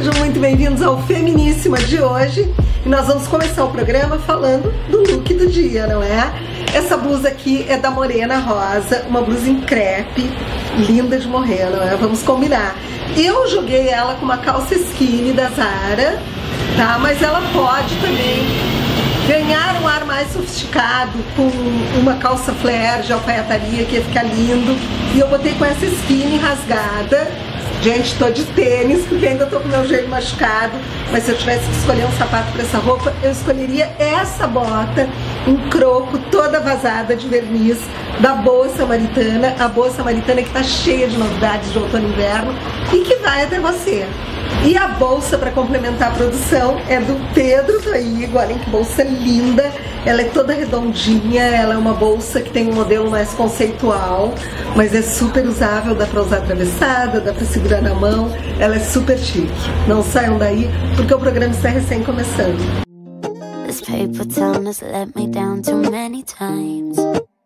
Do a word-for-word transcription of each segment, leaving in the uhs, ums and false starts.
Sejam muito bem-vindos ao Feminíssima de hoje. E nós vamos começar o programa falando do look do dia, não é? Essa blusa aqui é da Morena Rosa, uma blusa em crepe, linda de morrer, não é? Vamos combinar. Eu joguei ela com uma calça skinny da Zara, tá? Mas ela pode também ganhar um ar mais sofisticado com uma calça flare de alfaiataria que ia ficar lindo. E eu botei com essa skinny rasgada. Gente, tô de tênis porque ainda tô com meu joelho machucado, mas se eu tivesse que escolher um sapato para essa roupa, eu escolheria essa bota em croco, toda vazada de verniz, da Boa Samaritana, a Boa Samaritana que tá cheia de novidades de outono e inverno e que vai até você. E a bolsa para complementar a produção é do Pedro Toigo. Olhem que bolsa linda, ela é toda redondinha, ela é uma bolsa que tem um modelo mais conceitual, mas é super usável, dá para usar atravessada, dá para segurar na mão, ela é super chique. Não saiam daí porque o programa está recém começando. This paper town has let me down too many times.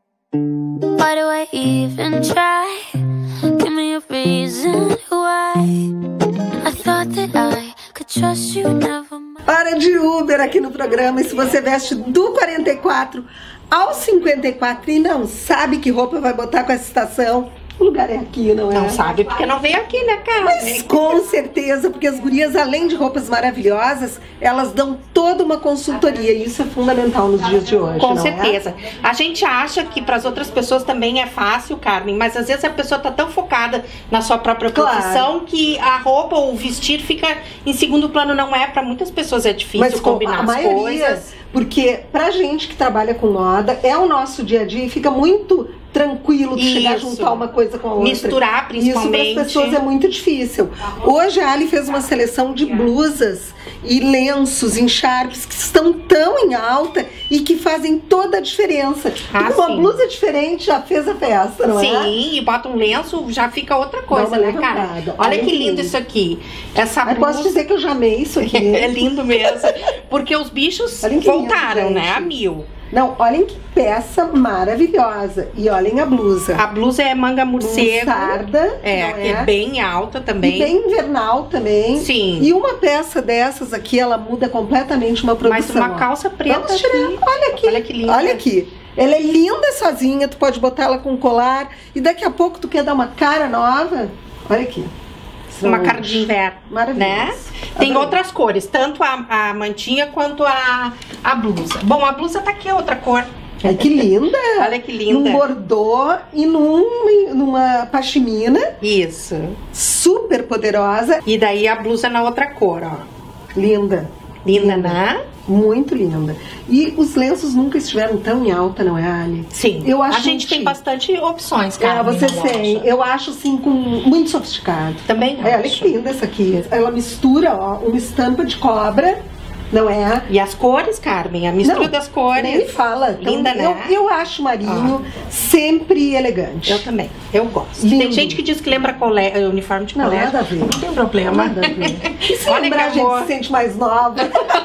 Why do I even try? Give me a reason why. I thought that I could trust you, never mind. Hora de Uber aqui no programa. E se você veste do quarenta e quatro ao cinquenta e quatro e não sabe que roupa vai botar com essa estação, o lugar é aqui, não é? Não sabe porque não veio aqui, né, cara? Mas com certeza, porque as gurias, além de roupas maravilhosas, elas dão toda uma consultoria e isso é fundamental nos dias de hoje, Com não certeza. É? A gente acha que para as outras pessoas também é fácil, Carmen, mas às vezes a pessoa tá tão focada na sua própria profissão, claro, que a roupa ou o vestir fica em segundo plano. Não é, para muitas pessoas é difícil mas combinar a as maioria, coisas. Porque pra gente que trabalha com moda, é o nosso dia a dia e fica muito tranquilo de chegar a juntar uma coisa com a outra. Misturar, principalmente. Isso para as pessoas é muito difícil. Hoje a Ali fez uma seleção de blusas e lenços, encharpes que estão tão em alta e que fazem toda a diferença. Ah, uma sim. blusa diferente já fez a festa, não sim, é? Sim, e bota um lenço, já fica outra coisa, né, cara? Olha, Olha que lindo isso aqui. Essa blusa... Posso dizer que eu já amei isso aqui. É lindo mesmo. Porque os bichos voltaram, lindo, né, a mil. Não, olhem que peça maravilhosa. E olhem a blusa. A blusa é manga morcego. Monsarda, é, é? que é bem alta também. E bem invernal também. Sim. E uma peça dessas aqui, ela muda completamente uma produção. Mas uma calça preta. Vamos tirar. Aqui. Olha aqui. Olha que linda. Olha aqui. Ela é linda sozinha, tu pode botar ela com colar. E daqui a pouco tu quer dar uma cara nova. Olha aqui. Uma cara de inverno, né? Tem Adorei. outras cores, tanto a, a mantinha quanto a, a blusa. Bom, a blusa tá aqui, outra cor. Ai, que linda! Olha que linda. Num bordô e num, numa pashmina. Isso. Super poderosa. E daí a blusa na outra cor, ó. Linda. Linda, linda. né? Muito linda. E os lenços nunca estiveram tão em alta, não é, Ali? Sim. Eu acho a gente tem bastante opções, cara. É, você tem. Eu acho, assim, com muito sofisticado. Também é, olha que linda essa aqui. Ela mistura, ó, uma estampa de cobra, não é? E as cores, Carmen, a mistura não, das cores. Nem fala. Linda, então, né? Eu, eu acho marinho ah. sempre elegante. Eu também. Eu gosto. Lindo. Tem gente que diz que lembra cole... uniforme de colégio. Não, nada a ver. Não tem problema. Nada a ver. E se olha lembrar, que a gente se sente mais nova.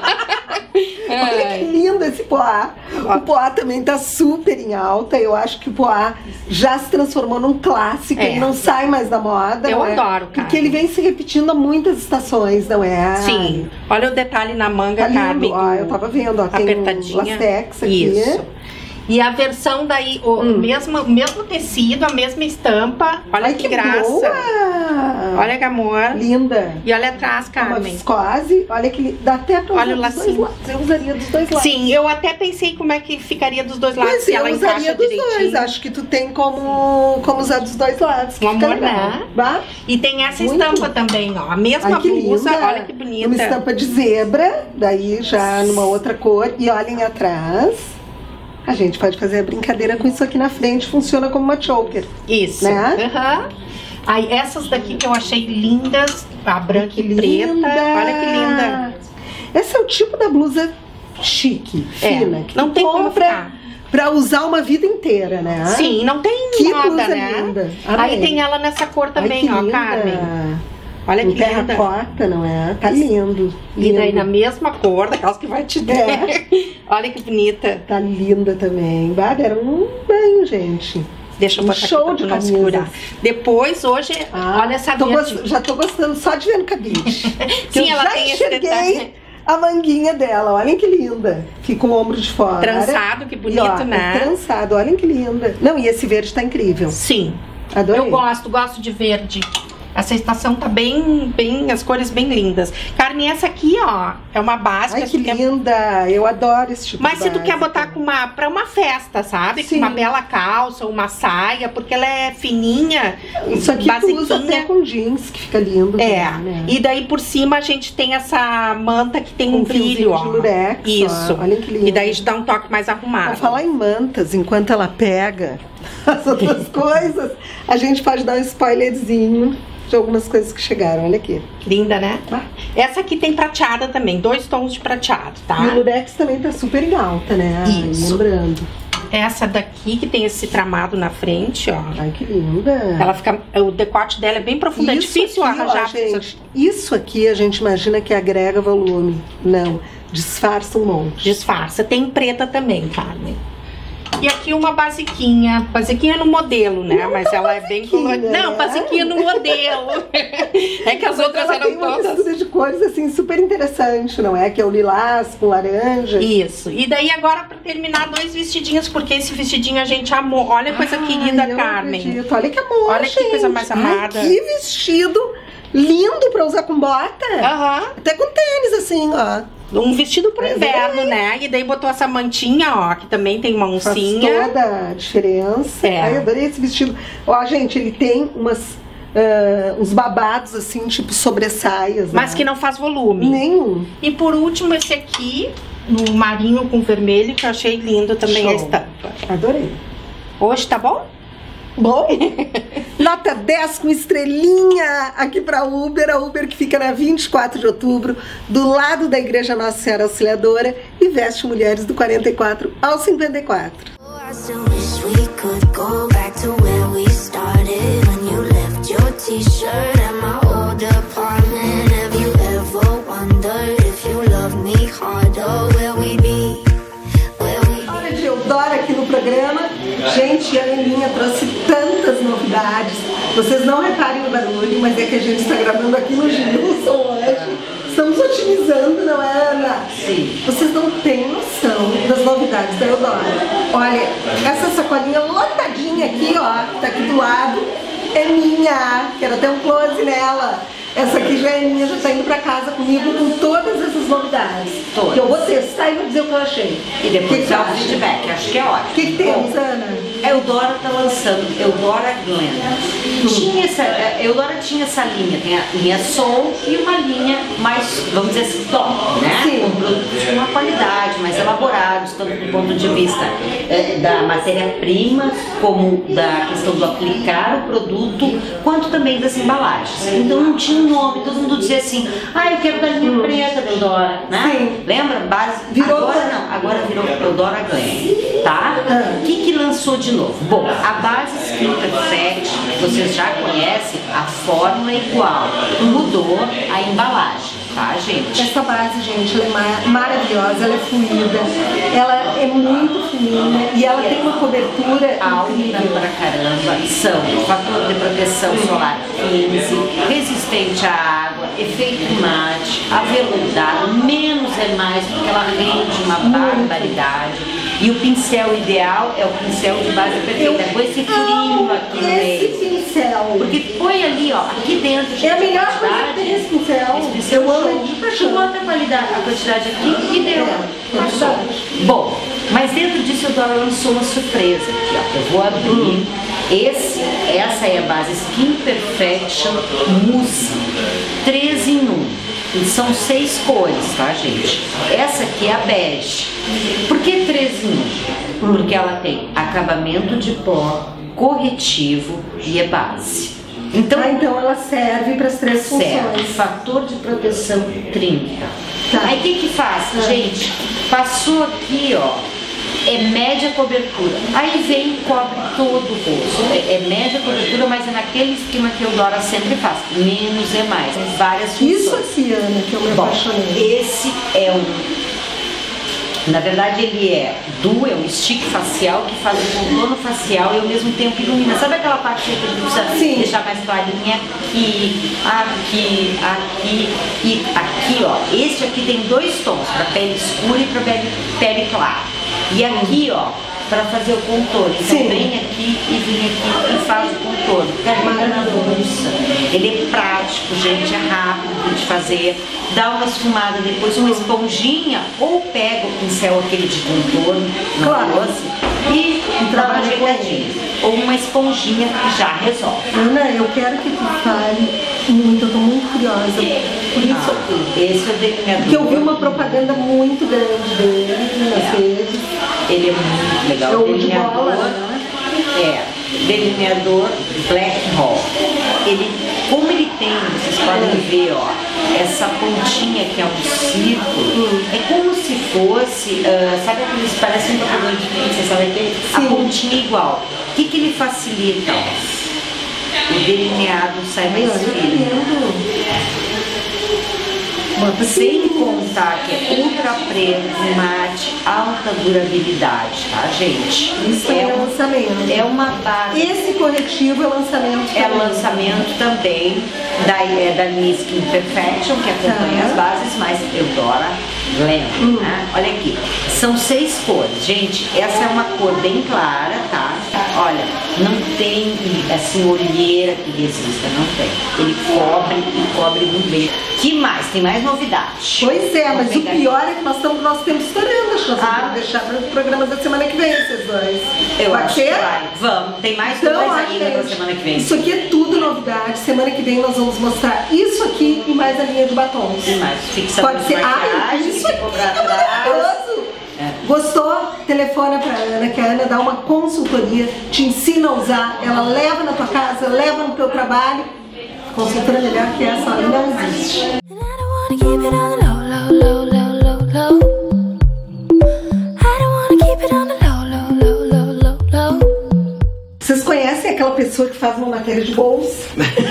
Olha que lindo esse poá. O poá também tá super em alta. Eu acho que o poá já se transformou num clássico. É. Ele não sai mais da moda. Eu é? adoro, cara. Porque ele vem se repetindo há muitas estações, não é? Sim. Olha o detalhe na manga, tá Carmen. Ó, eu tava vendo, ó. Tem apertadinha. Um latex aqui. Isso. E a versão daí, o hum. mesmo, mesmo tecido, a mesma estampa. Olha Ai, que, que graça. Boa. Olha que amor. Linda. E olha atrás, Carmen. Uma viscose. Olha que dá até pra olha usar o lacinho. Dos dois lados. Eu usaria dos dois lados. Sim, eu até pensei como é que ficaria dos dois lados. Mas se eu ela usaria encaixa dos direitinho. dois. Acho que tu tem como, como usar dos dois lados. Um amor, né? Bah? E tem essa Muito. estampa também, ó. A mesma Ai, que blusa. linda. Olha que bonita. Uma estampa de zebra. Daí já numa outra cor. E olhem atrás. A gente pode fazer a brincadeira com isso aqui na frente, funciona como uma choker. Isso. Né? Uhum. Aí essas daqui que eu achei lindas, a branca e preta. Olha que linda. Esse é o tipo da blusa chique, fina, é, que não tem como ficar. Pra usar uma vida inteira, né? Sim, não tem que moda, blusa né? Linda. Aí tem ela nessa cor também, Ai, ó, linda. Carmen. Olha que linda. Terracota, não é? Tá lindo. E daí na mesma cor, daquelas que vai te dar. É. Olha que bonita. Tá linda também. Bah, deram um banho, gente. Deixa eu um botar show aqui de pra não camisas. segurar. Depois, hoje, Ah, olha essa tô minha gost- aqui. Já tô gostando só de ver no cabide. Que Sim, eu ela já tem esse enxerguei detalhe. a manguinha dela, olhem que linda. Fica o ombro de fora. Trançado, que bonito, E, ó, né? É trançado, olhem que linda. Não, e esse verde tá incrível. Sim. Adorei. Eu gosto, gosto de verde. Essa estação tá bem, bem, as cores bem lindas. Carmen, essa aqui, ó, é uma básica. Ai, que tu quer- linda. Eu adoro esse tipo Mas de se tu quer básica. botar com uma, pra uma festa, sabe? Sim. Com uma bela calça, uma saia, porque ela é fininha, Isso aqui tu usa até basiquinha. com jeans, que fica lindo. É, também, né? e daí por cima a gente tem essa manta que tem Com um brilho, fiozinho ó. de lurex, ó. Isso. Olha que lindo. E daí dá um toque mais Pra arrumado. falar em mantas, enquanto ela pega as outras coisas, a gente pode dar um spoilerzinho de algumas coisas que chegaram. Olha aqui. Linda, né? Ah. Essa aqui tem prateada também, dois tons de prateado, tá? E o lurex também tá super em alta, né? Ai, Isso. lembrando. Essa daqui que tem esse tramado na frente, ó. Ai, que linda. Ela fica, o decote dela é bem profundo, é Isso difícil aqui, ó, arranjar. gente, isso aqui a gente imagina que agrega volume. Não, disfarça um monte. Disfarça. Tem preta também, Carmen. E aqui uma basiquinha. Basiquinha no modelo, né? Mas ela é bem colorida. né? Não, basiquinha no modelo. É que as outras Ela eram tem uma todas. mistura de cores assim super interessante, não é? Que é o lilás com laranja. Isso. E daí agora pra terminar, dois vestidinhos, porque esse vestidinho a gente amou. Olha a coisa Ai, querida, eu Carmen. acredito. Olha que amor, Olha que gente. coisa mais amada. Ai, que vestido lindo pra usar com bota. Aham. Até com tênis, assim, ó. Um vestido pro Mas inverno, é. né? E daí botou essa mantinha, ó, que também tem uma Faz oncinha. toda a diferença. É. Ai, eu adorei esse vestido. Ó, gente, ele tem umas, ah, uns babados, assim, tipo sobressaias. Mas né? que não faz volume. Nenhum. E por último, esse aqui, no marinho com vermelho, que eu achei lindo também Show. a estampa. Adorei. Hoje tá bom? Bom, nota dez com estrelinha aqui pra Uber, a Uber que fica na vinte e quatro de outubro, do lado da Igreja Nossa Senhora Auxiliadora, e veste mulheres do quarenta e quatro ao cinquenta e quatro. I still wish we could go back to where we started when you left your t-shirt at my old apartment. Have you ever wondered if you love me harder? Where we be? Where we be? Hora de Eudora aqui no programa. Gente, a Aninha trouxe tantas novidades. Vocês não reparem no barulho, mas é que a gente está gravando aqui no Gilson hoje. Estamos otimizando, não é, Ana? Sim. Vocês não têm noção das novidades da Eudora. Olha, essa sacolinha lotadinha aqui, ó, que tá aqui do lado, é minha. Quero até um close nela. Essa aqui já é minha, já tá indo pra casa comigo com todas essas novidades. Todas. Que eu vou testar e vou dizer o que eu achei. E depois que que dá o acha? feedback, acho que é ótimo. O que, que temos, Bom, Ana? a Eudora tá lançando Eudora Glam. Tinha essa, a Eudora tinha essa linha, tem a linha Soul e uma linha mais, vamos dizer assim, top, né? Sim. Com produtos com uma qualidade, mais elaborados, tanto do ponto de vista eh, da matéria-prima, como da questão do aplicar o produto, quanto também das embalagens. Então não tinha um nome, todo mundo dizia assim, ah, eu quero da linha preta da Eudora, né? Sim. Lembra? Base, Virou- agora não, agora virou Eudora Glam, tá? Ah. O que que lançou de novo? Bom, a base Skin Perfect, que vocês já conhecem, a fórmula é igual, mudou a embalagem, tá, gente? Essa base, gente, ela é ma- maravilhosa, ela é fluida, ela é muito fininha e ela tem uma cobertura Alta incrível. pra caramba, são fator de proteção solar quinze, resistente à água, efeito mate, aveludado, menos é mais, porque ela rende uma barbaridade. E o pincel ideal é o pincel de base perfeita, com esse furinho aqui no Esse meio. pincel. Porque põe ali, ó, aqui dentro. É a melhor coisa que quantidade, tem esse pincel. esse pincel Eu amo show. ele de paixão. Tu bota a qualidade, a quantidade aqui e deu. É, Passou. verdade. Bom, mas dentro disso eu Dora lançou uma surpresa aqui, ó. Eu vou abrir. Esse, essa é a base Skin Perfection Mousse. três em um. E são seis cores, tá, gente? Essa aqui é a bege. Por que três em um? Porque ela tem acabamento de pó, corretivo e é base. Então, Ah, então ela serve para as três certo, funções. fator de proteção trinta. Tá. Aí o que que faz, Ah. gente? Passou aqui, ó, é média cobertura. Aí vem e cobre todo o rosto. É, é média cobertura, mas é naquele esquema que a Eudora sempre faz. Menos é mais. Tem várias funções. Isso aqui, Ana, que eu me Bom, apaixonei. esse é um Na verdade ele é duo, é um stick facial que faz o contorno facial e ao mesmo tempo ilumina. Sabe aquela parte que a gente precisa Sim. deixar mais clarinha? Aqui, aqui, aqui e aqui, ó. Este aqui tem dois tons, para pele escura e para pele, pele clara. E aqui, ó, para fazer o contorno. Então Sim. vem aqui e vem aqui e faz o contorno. Carrega na bolsa. Ele é prático, gente, é rápido de fazer. Dá uma esfumada, depois uma esponjinha, ou pega o pincel aquele de contorno na claro. bolsa e dá uma ajeitadinha. Ou uma esponjinha que já resolve. Ana, eu quero que tu fale muito, eu tô muito curiosa por isso ah, aqui. Esse é o delineador. Porque eu vi uma propaganda muito grande dele nas é. redes. Ele é muito legal. Show o delineador de bola, né? é delineador Black Hole. Ele, como ele tem, vocês podem ver, ó, essa pontinha que é um círculo, hum. é como se fosse, uh, sabe aqueles, parece um papel de pizza, sabe aquele? A pontinha igual. O que que ele facilita? Ó? O delineado sai mais fino. Sem contar que é ultra preto, mate, alta durabilidade, tá, gente? Isso é, é um lançamento. É uma base. Esse corretivo é lançamento É também. lançamento também da, é, da minha Skin Perfection, que acompanha tá. as bases, mas Eudora Glam, hum. né? Olha aqui, são seis cores, gente. Essa é uma cor bem clara, tá? Olha, não tem assim olheira que resista, não tem. Ele cobre e cobre muito bem. Que mais? Tem mais novidade. Pois é, mas o pior é que nós estamos nosso tempo estourando. Acho que nós ah. vamos deixar para o programa da semana que vem, esses dois. Eu Pode acho ser? que vai. Vamos, tem mais então, dois ainda da semana que vem. Isso aqui é tudo novidade. Semana que vem nós vamos mostrar isso aqui e mais a linha de batons. E mais fixação. Pode ser. Ah, isso aqui é maravilhoso. É. Gostou? Telefona pra Ana, que a Ana dá uma consultoria, te ensina a usar, ela leva na tua casa, leva no teu trabalho. Consultora melhor que essa não existe. Vocês conhecem aquela pessoa que faz uma matéria de bolsa?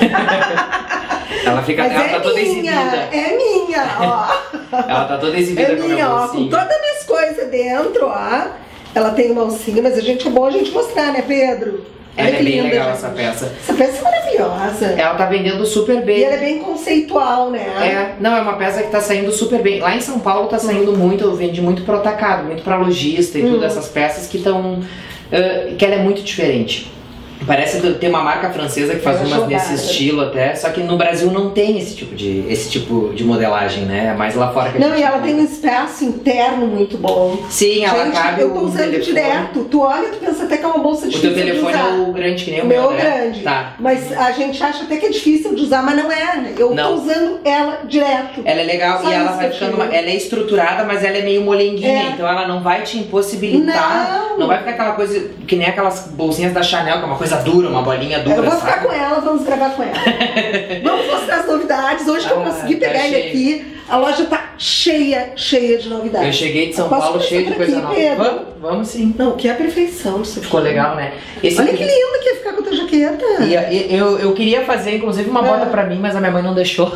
Ela fica, Mas ela é tá toda minha, exibida. É minha, ó. Ela tá toda exibida é com minha, a ó, com todas as minhas coisas dentro, ó. Ela tem uma alcinha, mas a gente é bom a gente mostrar, né, Pedro? Ela Olha é que bem linda, legal gente. essa peça. Essa peça é maravilhosa. Ela tá vendendo super bem. E ela é bem conceitual, né? É, não, é uma peça que tá saindo super bem. Lá em São Paulo tá saindo hum. muito, eu vendi muito pro atacado, muito pra lojista e hum. tudo, essas peças que estão... Uh, que ela é muito diferente. Parece ter uma marca francesa que faz umas jogada. nesse estilo até, só que no Brasil não tem esse tipo de, esse tipo de modelagem, né? É mais lá fora que a Não, gente e ela tem. tem um espaço interno muito bom. Sim, ela gente, cabe eu tô usando telefone. direto. Tu olha, tu pensa até que é uma bolsa difícil de usar. O teu telefone é o grande que nem o, o meu, meu né? grande. Tá. Mas a gente acha até que é difícil de usar, mas não é. Eu não. tô usando ela direto. Ela é legal. Só e ela vai ficando uma, ela é estruturada, mas ela é meio molenguinha, é. então ela não vai te impossibilitar. Não. não vai ficar aquela coisa que nem aquelas bolsinhas da Chanel, que é uma coisa dura, uma bolinha dura. Eu vou sabe? ficar com ela, vamos gravar com ela. Vamos mostrar as novidades. Hoje que ah, eu consegui pegar tá ele aqui, a loja tá cheia, cheia de novidades. Eu cheguei de São Paulo cheio de coisa nova. Vamos, vamos sim. Não, que é a perfeição. Ficou legal, né? Esse Olha aqui... que lindo que ia ficar com a tua jaqueta. E, e, eu, eu queria fazer, inclusive, uma bota é. pra mim, mas a minha mãe não deixou.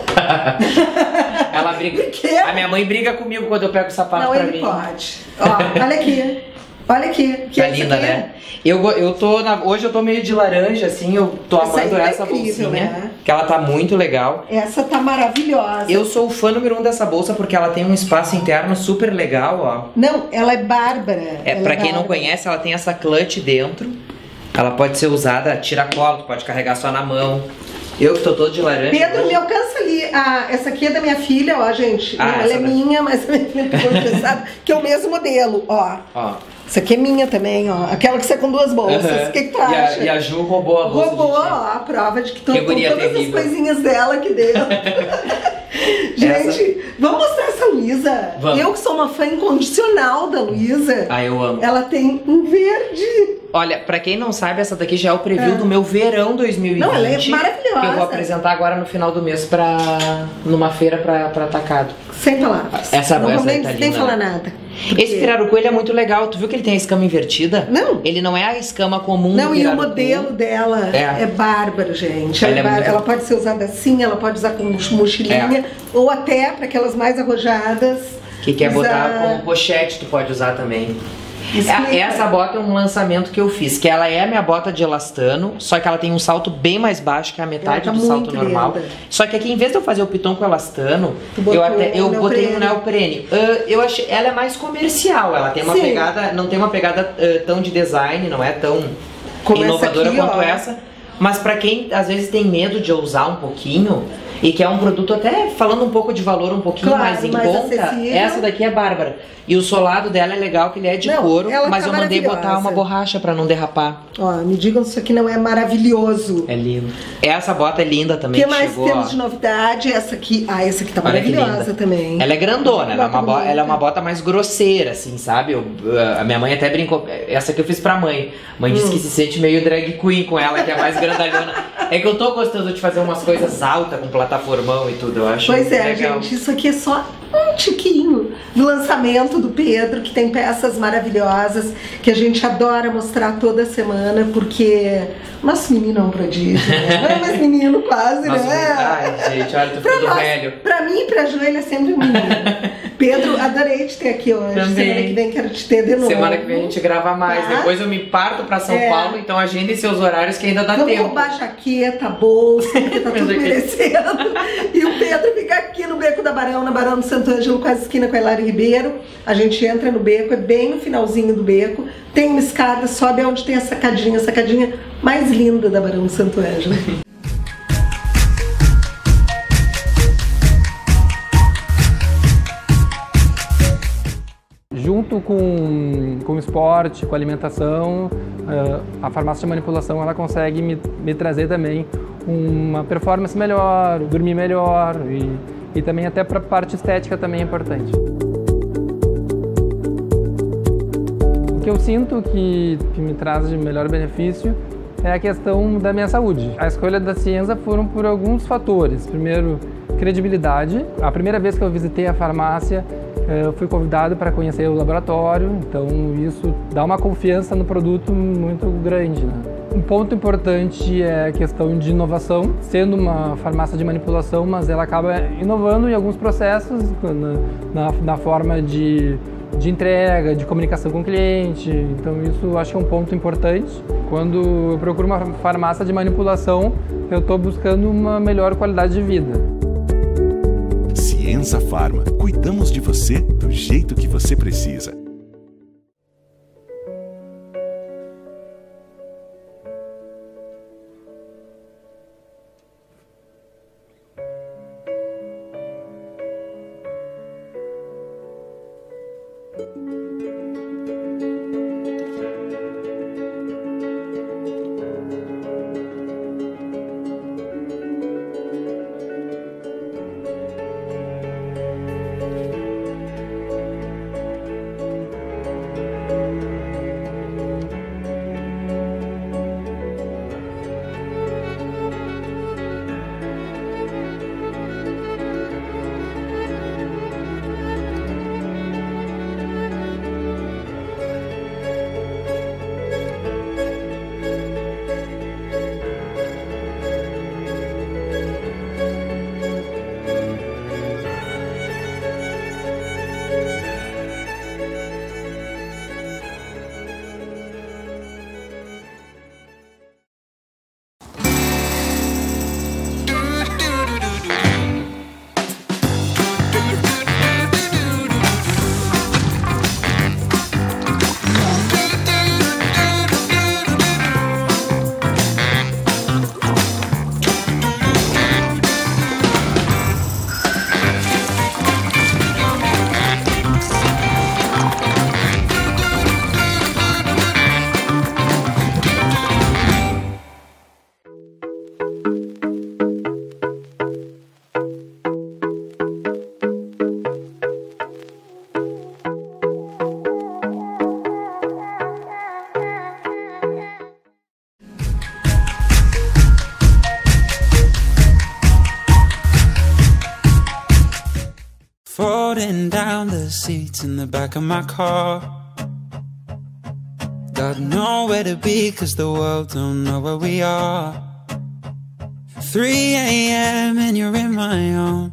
Ela briga. Por quê? A minha mãe briga comigo quando eu pego o sapato não, pra ele mim. pode. Ó, olha aqui. Olha aqui. Que tá linda, aqui? né? Eu, eu tô na, hoje eu tô meio de laranja, assim, eu tô essa amando essa tá incrível, bolsinha, né? Que ela tá muito legal. Essa tá maravilhosa. Eu sou o fã número um dessa bolsa porque ela tem um espaço interno super legal, ó. Não, ela é bárbara. É, ela pra é quem bárbara. não conhece, ela tem essa clutch dentro. Ela pode ser usada, tira-colo, tu pode carregar só na mão. Eu que tô todo de laranja. Pedro, me alcança ali. Ah, essa aqui é da minha filha, ó, gente. Ah, não, ela é da... minha, mas a minha filha ficou pensada que é o mesmo modelo, ó. Ó. Essa aqui é minha também, ó. Aquela que sai com duas bolsas. O uhum. que, que tu e acha? A, e a Ju roubou a bolsa. Roubou, ó, a prova de que estão todas terrível. as coisinhas dela aqui dentro. Gente, essa... vamos mostrar essa Luísa. Eu que sou uma fã incondicional da Luísa. Ah, eu amo. Ela tem um verde. Olha, pra quem não sabe, essa daqui já é o preview é. do meu verão dois mil e vinte. Não, ela é maravilhosa. Que eu vou apresentar agora no final do mês pra... numa feira pra, pra atacado. Sem palavras. Essa não vamos nem, tá nem falar nada. Porque... Esse pirarucu, ele é muito legal. Tu viu que ele tem a escama invertida? Não. Ele não é a escama comum Não, do e o pirarucu. modelo dela é, é bárbaro, gente. Ela, é bar... muito... ela pode ser usada assim, ela pode usar com mochilinha, é. ou até para aquelas mais arrojadas. que quer Exato. botar como pochete, tu pode usar também. Explica. Essa bota é um lançamento que eu fiz, que ela é a minha bota de elastano, só que ela tem um salto bem mais baixo que a metade Ela tá do salto muito normal. linda. Só que aqui, em vez de eu fazer o piton com elastano, Tu botou eu, até, eu um botei neoprene. um neoprene. Uh, eu achei, ela é mais comercial, ela tem uma Sim. pegada, não tem uma pegada uh, tão de design, não é tão Como essa inovadora aqui, quanto ó. essa. Mas pra quem às vezes tem medo de ousar um pouquinho e que é um produto até falando um pouco de valor um pouquinho Claro, mais em mais conta, acessível. essa daqui é Bárbara. E o solado dela é legal, que ele é de Não, couro, ela mas tá eu mandei botar maravilhosa. uma borracha pra não derrapar. Ó, me digam se isso aqui não é maravilhoso. É lindo. Essa bota é linda O também. que mais chegou, temos ó. de novidade? Essa aqui, ah, essa aqui tá Olha que maravilhosa linda. também. Ela é grandona, ela é, uma Bota bo- ela é bonita. uma bota mais grosseira, assim, sabe? Eu- a minha mãe até brincou. Essa que eu fiz pra mãe. Mãe Hum. disse que se sente meio drag queen com ela, que é mais grandalhona. É que eu tô gostando de fazer umas coisas altas, com plataformão e tudo, eu acho Pois é, legal. gente, isso aqui é só um tiquinho do lançamento do Pedro, que tem peças maravilhosas, que a gente adora mostrar toda semana, porque nosso menino é um prodígio, né? Não é mais menino quase, Nossa, né? ai, gente, olha, tô Pra, ficando nós, velho. pra mim e pra Ju, ele é sempre um menino. Pedro, adorei te ter aqui hoje. Também. Semana que vem quero te ter de novo. Semana que vem a gente grava mais. Tá? Depois eu me parto pra São É. Paulo, então agendem seus horários que ainda dá Vamos tempo. roubar jaqueta, bolsa, porque tá tudo Jaqueta. merecendo. E o Pedro fica aqui no Beco da Barão, na Barão do Santo Ângelo, quase esquina com a Hilário Ribeiro. A gente entra no beco, é bem no finalzinho do beco. Tem uma escada, sobe onde tem a sacadinha, a sacadinha mais linda da Barão do Santo Ângelo. Junto com, com o esporte, com a alimentação, eh, a farmácia de manipulação ela consegue me, me trazer também uma performance melhor, dormir melhor e, e também até para a parte estética também é importante. O que eu sinto que, que me traz de melhor benefício é a questão da minha saúde. A escolha da Cienza foram por alguns fatores. Primeiro, credibilidade. A primeira vez que eu visitei a farmácia, eu fui convidado para conhecer o laboratório, então isso dá uma confiança no produto muito grande, né? Um ponto importante é a questão de inovação, sendo uma farmácia de manipulação, mas ela acaba inovando em alguns processos, na, na, na forma de, de entrega, de comunicação com o cliente, então isso eu acho que é um ponto importante. Quando eu procuro uma farmácia de manipulação, eu estou buscando uma melhor qualidade de vida. Cienza Pharma. Cuidamos de você do jeito que você precisa. Folding down the seats in the back of my car. Got nowhere to be cause the world don't know where we are. three a m and you're in my arms.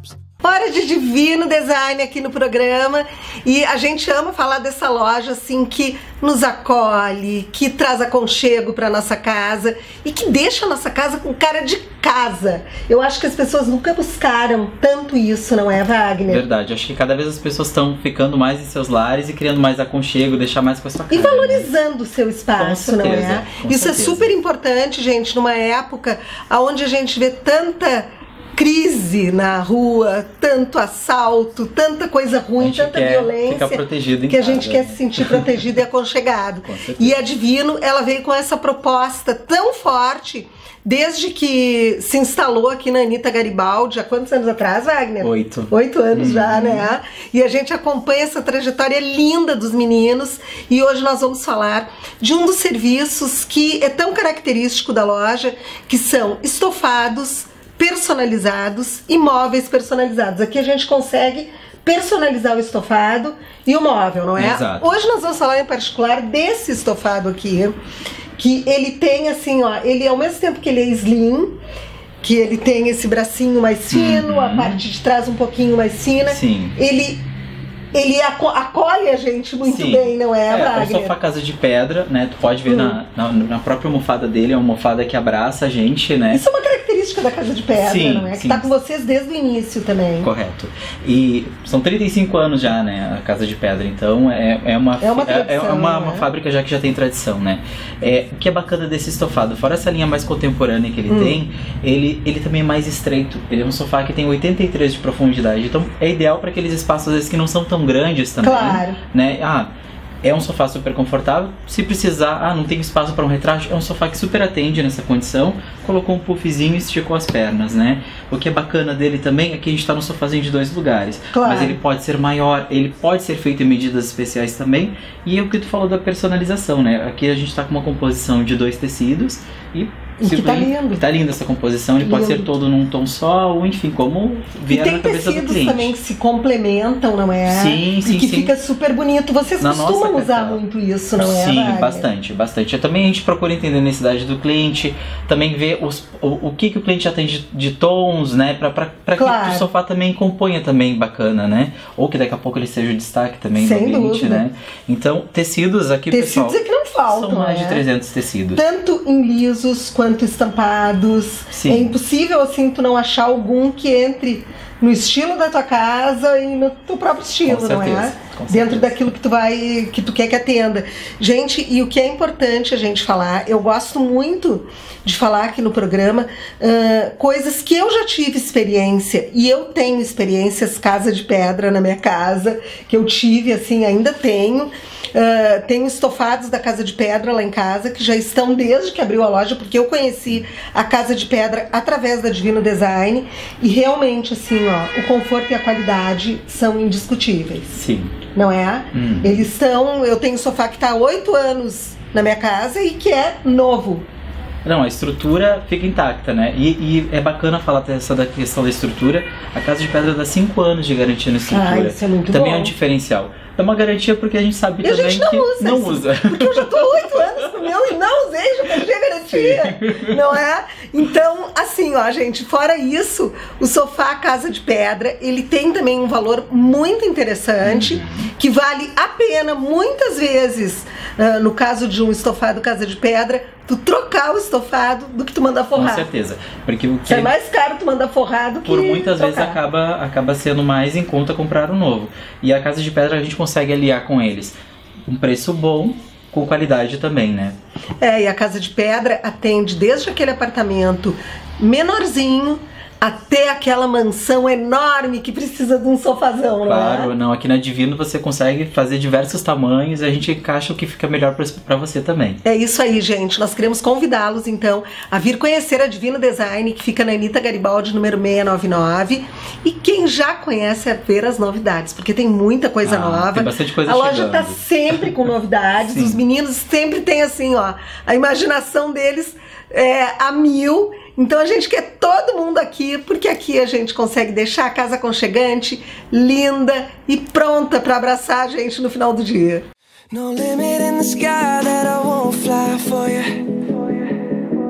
Hora de Divino Design aqui no programa. E a gente ama falar dessa loja assim que nos acolhe, que traz aconchego para nossa casa e que deixa a nossa casa com cara de casa. Eu acho que as pessoas nunca buscaram tanto isso, não é, Wagner? Verdade, acho que cada vez as pessoas estão ficando mais em seus lares e criando mais aconchego, deixar mais com a sua casa. E valorizando o seu espaço, Com não certeza, é? com Isso certeza. é super importante, gente, numa época onde a gente vê tanta crise na rua, tanto assalto, tanta coisa A ruim, gente tanta quer violência, ficar protegido em que a casa, gente quer né? se sentir protegido e aconchegado. Com certeza. E a Divino, ela veio com essa proposta tão forte desde que se instalou aqui na Anita Garibaldi, há quantos anos atrás, Wagner? Oito. Oito anos já, né? E a gente acompanha essa trajetória linda dos meninos e hoje nós vamos falar de um dos serviços que é tão característico da loja, que são estofados personalizados e móveis personalizados. Aqui a gente consegue personalizar o estofado e o móvel, não é? Exato. Hoje nós vamos falar em particular desse estofado aqui, que ele tem assim, ó, ele ao mesmo tempo que ele é slim, que ele tem esse bracinho mais fino, Uhum. a parte de trás um pouquinho mais fina, Sim. ele ele aco- acolhe a gente muito Sim. bem, não é, É, é um Wagner? sofá casa de pedra, né? Tu pode ver Hum. na, na, na própria almofada dele, é uma almofada que abraça a gente, né? Isso é uma característica da Casa de Pedra, Sim, não é? Que sim. tá com vocês desde o início também. Correto. E são trinta e cinco anos já, né, a Casa de Pedra, então é, é uma, É uma é, tradição, uma, né? uma fábrica já que já tem tradição, né. É, o que é bacana desse estofado, fora essa linha mais contemporânea que ele Hum. tem, ele, ele também é mais estreito, ele é um sofá que tem oitenta e três de profundidade, então é ideal para aqueles espaços às vezes que não são tão grandes também, Claro. né. Ah, é um sofá super confortável, se precisar, ah, não tem espaço para um retrato, é um sofá que super atende nessa condição, colocou um puffzinho e esticou as pernas, né? O que é bacana dele também é que a gente tá num sofazinho de dois lugares, Claro. mas ele pode ser maior, ele pode ser feito em medidas especiais também, e é o que tu falou da personalização, né? Aqui a gente tá com uma composição de dois tecidos e... E que tá lindo. Que tá linda essa composição, ele pode Lindo. ser todo num tom só, ou enfim, como E vier tem na cabeça do tecidos cliente. também que se complementam, não é? Sim, sim, E que sim. fica super bonito. Vocês Na costumam nossa usar cartela. muito isso, não é? Sim, Wagner? bastante, bastante. Também a gente procura entender a necessidade do cliente, também ver os, o, o que, que o cliente já tem de, de tons, né? Pra, pra, pra Claro. que o sofá também componha também bacana, né? Ou que daqui a pouco ele seja o destaque também Sem do ambiente, dúvida. né? Então, tecidos aqui, Tecidos pessoal, é que não faltam, são mais né? de trezentos tecidos. Tanto em lisos quanto estampados. Sim. É impossível, assim, tu não achar algum que entre no estilo da tua casa e no teu próprio estilo, Com não é? certeza, com Dentro certeza. daquilo que tu vai, que tu quer que atenda. Gente, e o que é importante a gente falar, eu gosto muito de falar aqui no programa ah, coisas que eu já tive experiência, e eu tenho experiências casa de pedra na minha casa, que eu tive, assim, ainda tenho. Uh, tenho estofados da Casa de Pedra lá em casa, que já estão desde que abriu a loja, porque eu conheci a Casa de Pedra através da Divino Design, e realmente, assim, ó, o conforto e a qualidade são indiscutíveis, Sim. não é? Hum. Eles estão, eu tenho um sofá que está há oito anos na minha casa e que é novo. Não, a estrutura fica intacta, né? E, e é bacana falar dessa da questão da estrutura. A Casa de Pedra dá cinco anos de garantia na estrutura. Ah, isso é muito Também bom. é um diferencial. É uma garantia porque a gente sabe E a também gente não que usa não isso, usa. porque eu já tô há oito anos com o meu e não usei, já perdi a garantia, não é? Então, assim, ó, gente, fora isso, o sofá Casa de Pedra, ele tem também um valor muito interessante, Uhum. que vale a pena, muitas vezes, ah, no caso de um estofado Casa de Pedra, tu trocar o estofado do que tu mandar Com forrar. certeza. Porque o que É mais caro tu mandar forrar do que por muitas vezes trocar. acaba, acaba sendo mais em conta comprar o novo. E a Casa de Pedra a gente consegue aliar com eles um preço bom, com qualidade também, né? É, e a Casa de Pedra atende desde aquele apartamento menorzinho até aquela mansão enorme que precisa de um sofazão, Claro, não é? não, aqui na Divino você consegue fazer diversos tamanhos e a gente encaixa o que fica melhor pra- pra você também. É isso aí, gente. Nós queremos convidá-los, então, a vir conhecer a Divino Design, que fica na Anita Garibaldi, número seiscentos e noventa e nove. E quem já conhece, a ver as novidades, porque tem muita coisa Ah, nova. tem bastante coisa A loja chegando. tá sempre com novidades. Sim. Os meninos sempre têm, assim, ó, a imaginação deles é a mil. Então a gente quer todo mundo aqui, porque aqui a gente consegue deixar a casa aconchegante, linda e pronta para abraçar a gente no final do dia. No limit in the sky that I won't fly for you.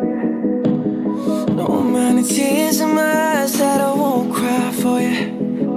No amount of tears in my eyes that I won't cry for you.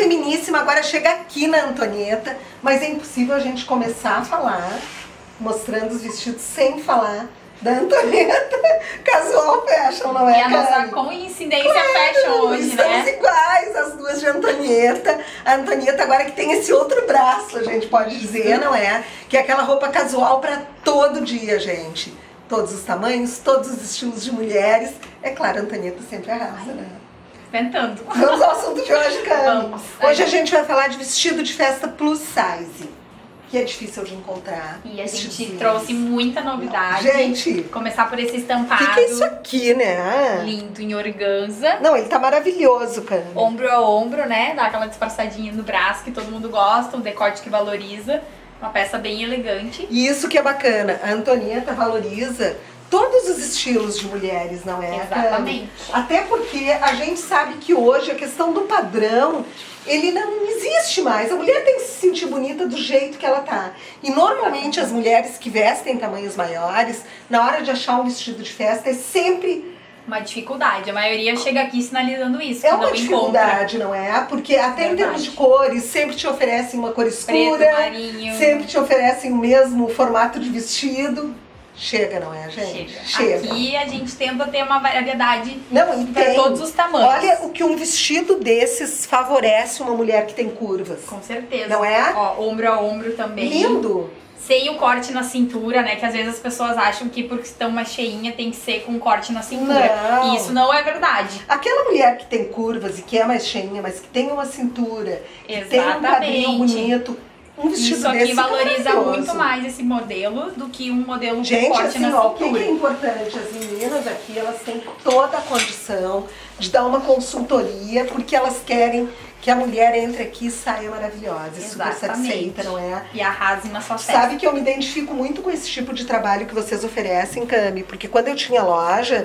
Feminíssima agora chega aqui na Antonieta, mas é impossível a gente começar a falar, mostrando os vestidos sem falar da Antonieta Casual Fashion, não é? E a nossa coincidência claro, fashion hoje, estamos né? iguais, as duas de Antonieta. A Antonieta agora que tem esse outro braço, a gente pode dizer, não é? Que é aquela roupa casual para todo dia, gente. Todos os tamanhos, todos os estilos de mulheres. É claro, a Antonieta sempre arrasa, né? Tentando. Vamos ao assunto de hoje, Cami. Vamos. Hoje a gente vai falar de vestido de festa plus size, que é difícil de encontrar. E a gente trouxe muita novidade. Gente, começar por esse estampado. O que, que é isso aqui, né? Lindo em organza. Não, ele tá maravilhoso, cara. Ombro a ombro, né? Dá aquela disfarçadinha no braço que todo mundo gosta, um decote que valoriza. Uma peça bem elegante. E isso que é bacana. A Antonieta valoriza todos os estilos de mulheres, não é? Exatamente. Até porque a gente sabe que hoje a questão do padrão, ele não existe mais. A mulher tem que se sentir bonita do jeito que ela tá. E normalmente as mulheres que vestem tamanhos maiores, na hora de achar um vestido de festa, é sempre uma dificuldade. A maioria chega aqui sinalizando isso. É uma não dificuldade, encontra. Não é? Porque até Verdade. Em termos de cores, sempre te oferecem uma cor escura, preto, marinho. Sempre te oferecem o mesmo formato de vestido. Chega, não é, gente? Chega. Chega. Aqui a gente tenta ter uma variedade para todos os tamanhos. Olha o que um vestido desses favorece uma mulher que tem curvas. Com certeza. Não é? Ó, ombro a ombro também. Lindo. Sem o corte na cintura, né? Que às vezes as pessoas acham que porque estão mais cheinha tem que ser com corte na cintura. Não. E isso não é verdade. Aquela mulher que tem curvas e que é mais cheinha, mas que tem uma cintura, Exatamente. Que tem um quadril bonito. Um vestido Isso aqui desse valoriza é muito mais esse modelo do que um modelo Gente, com corte assim, na ó, cintura. o que é importante? As meninas aqui, elas têm toda a condição de dar uma consultoria, porque elas querem que a mulher entre aqui e saia maravilhosa, super satisfeita, não é? E arrase na sua festa. Sabe que eu me identifico muito com esse tipo de trabalho que vocês oferecem, Cami, porque quando eu tinha loja,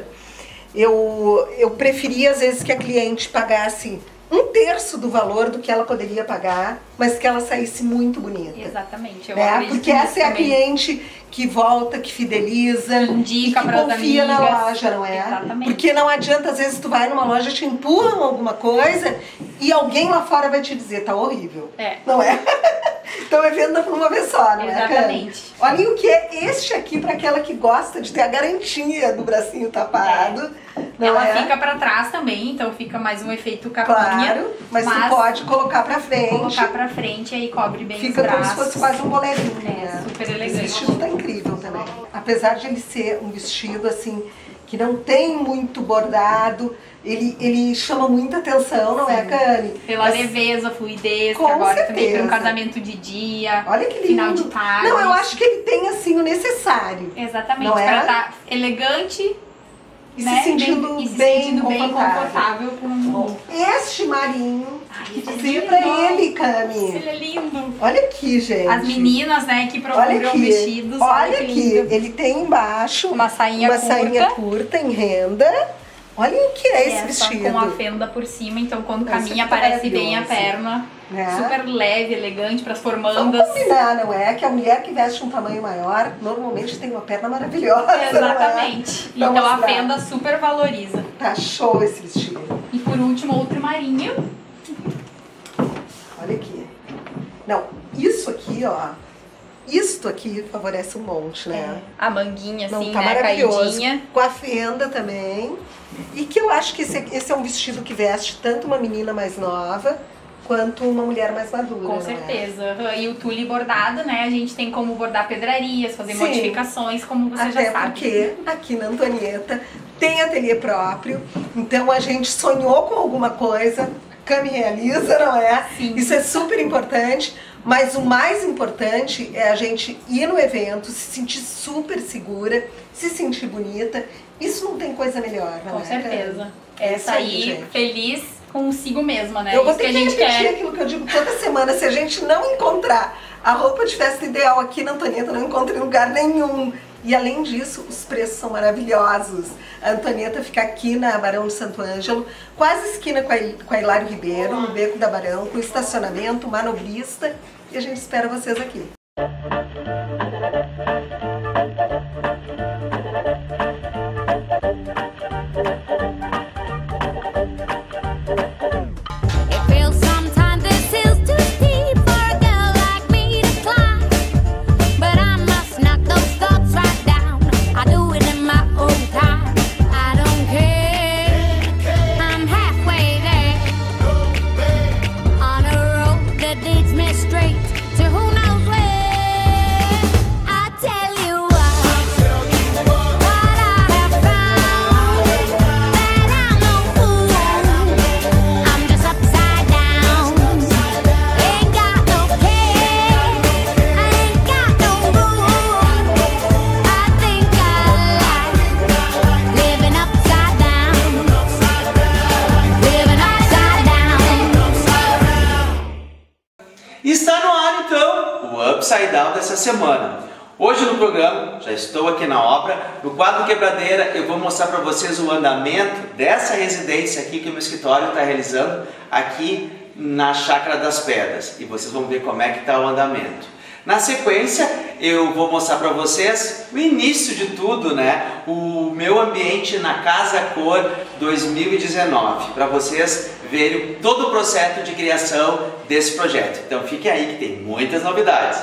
eu, eu preferia às vezes que a cliente pagasse um terço do valor do que ela poderia pagar, mas que ela saísse muito bonita. Exatamente. Eu né? Porque essa é a também. cliente que volta, que fideliza, indica, e que confia amigas. na loja, não é? Exatamente. Porque não adianta, às vezes tu vai numa loja, te empurram alguma coisa e alguém lá fora vai te dizer, tá horrível. É. Não é? Então é venda por uma vez só, não Exatamente. é? Olha o que é este aqui para aquela que gosta de ter a garantia do bracinho tapado. É. Não Ela é? fica pra trás também, então fica mais um efeito capinha. Claro, mas, mas tu pode colocar pra frente. Colocar pra frente e aí cobre bem fica os braços. Fica como se fosse quase um bolezinho, é, né? super elegante. Esse vestido tá incrível também. Apesar de ele ser um vestido assim, que não tem muito bordado, ele, ele chama muita atenção, não é, Cami? Pela mas, leveza, fluidez, com que agora certeza. também tem um casamento de dia, olha que lindo. Final de tarde. Não, eu acho que ele tem assim o necessário. Exatamente, não é? pra estar elegante. E né? se sentindo bem, e se bem, sentindo bem confortável. confortável com... Este marinho, Ai, dizer pra ele, Cami. Ele é lindo. Olha aqui, gente. As meninas, né, que procuram vestidos. Olha, olha aqui, lindo. ele tem embaixo uma sainha uma curta. sainha curta em renda. Olha o que é esse é, vestido. Com a fenda por cima, então quando Esse caminha tá aparece bem a perna. É. Super leve, elegante para as formandas. Vamos combinar, não é? Que a mulher que veste um tamanho maior normalmente tem uma perna maravilhosa. Exatamente. Não é? Então Vamos a fenda super valoriza. Tá show esse vestido. E por último, outro marinho. Olha aqui. Não, isso aqui, ó. Isto aqui favorece um monte, né? É. A manguinha, assim, não, tá né? maravilhoso. Caidinha. Com a fenda também. E que eu acho que esse, esse é um vestido que veste tanto uma menina mais nova quanto uma mulher mais madura. Com certeza. É? E o tule bordado, né? A gente tem como bordar pedrarias, fazer Sim. modificações, como você Até já sabe. porque aqui na Antonieta tem ateliê próprio, então a gente sonhou com alguma coisa, a Cami realiza, não é? Sim. Isso é super importante. Mas o mais importante é a gente ir no evento, se sentir super segura, se sentir bonita. Isso não tem coisa melhor, não Com é? Com certeza. É essa aí, feliz consigo mesma, né? Eu vou Isso ter que, que a gente repetir quer. aquilo que eu digo toda semana. Se a gente não encontrar a roupa de festa ideal aqui na Antonieta, não encontra em lugar nenhum. E além disso, os preços são maravilhosos. A Antonieta fica aqui na Barão de Santo Ângelo, quase esquina com a, com a Hilário Ribeiro, no Beco da Barão, com estacionamento, manobrista. E a gente espera vocês aqui. It feels sometimes Está no ar então o Upside Down dessa semana. Hoje no programa, já estou aqui na obra, no quadro Quebradeira eu vou mostrar para vocês o andamento dessa residência aqui que o meu escritório está realizando aqui na Chácara das Pedras. E vocês vão ver como é que está o andamento. Na sequência eu vou mostrar para vocês o início de tudo, né? O meu ambiente na Casa Cor dois mil e dezenove, para vocês verem todo o processo de criação desse projeto. Então fique aí que tem muitas novidades.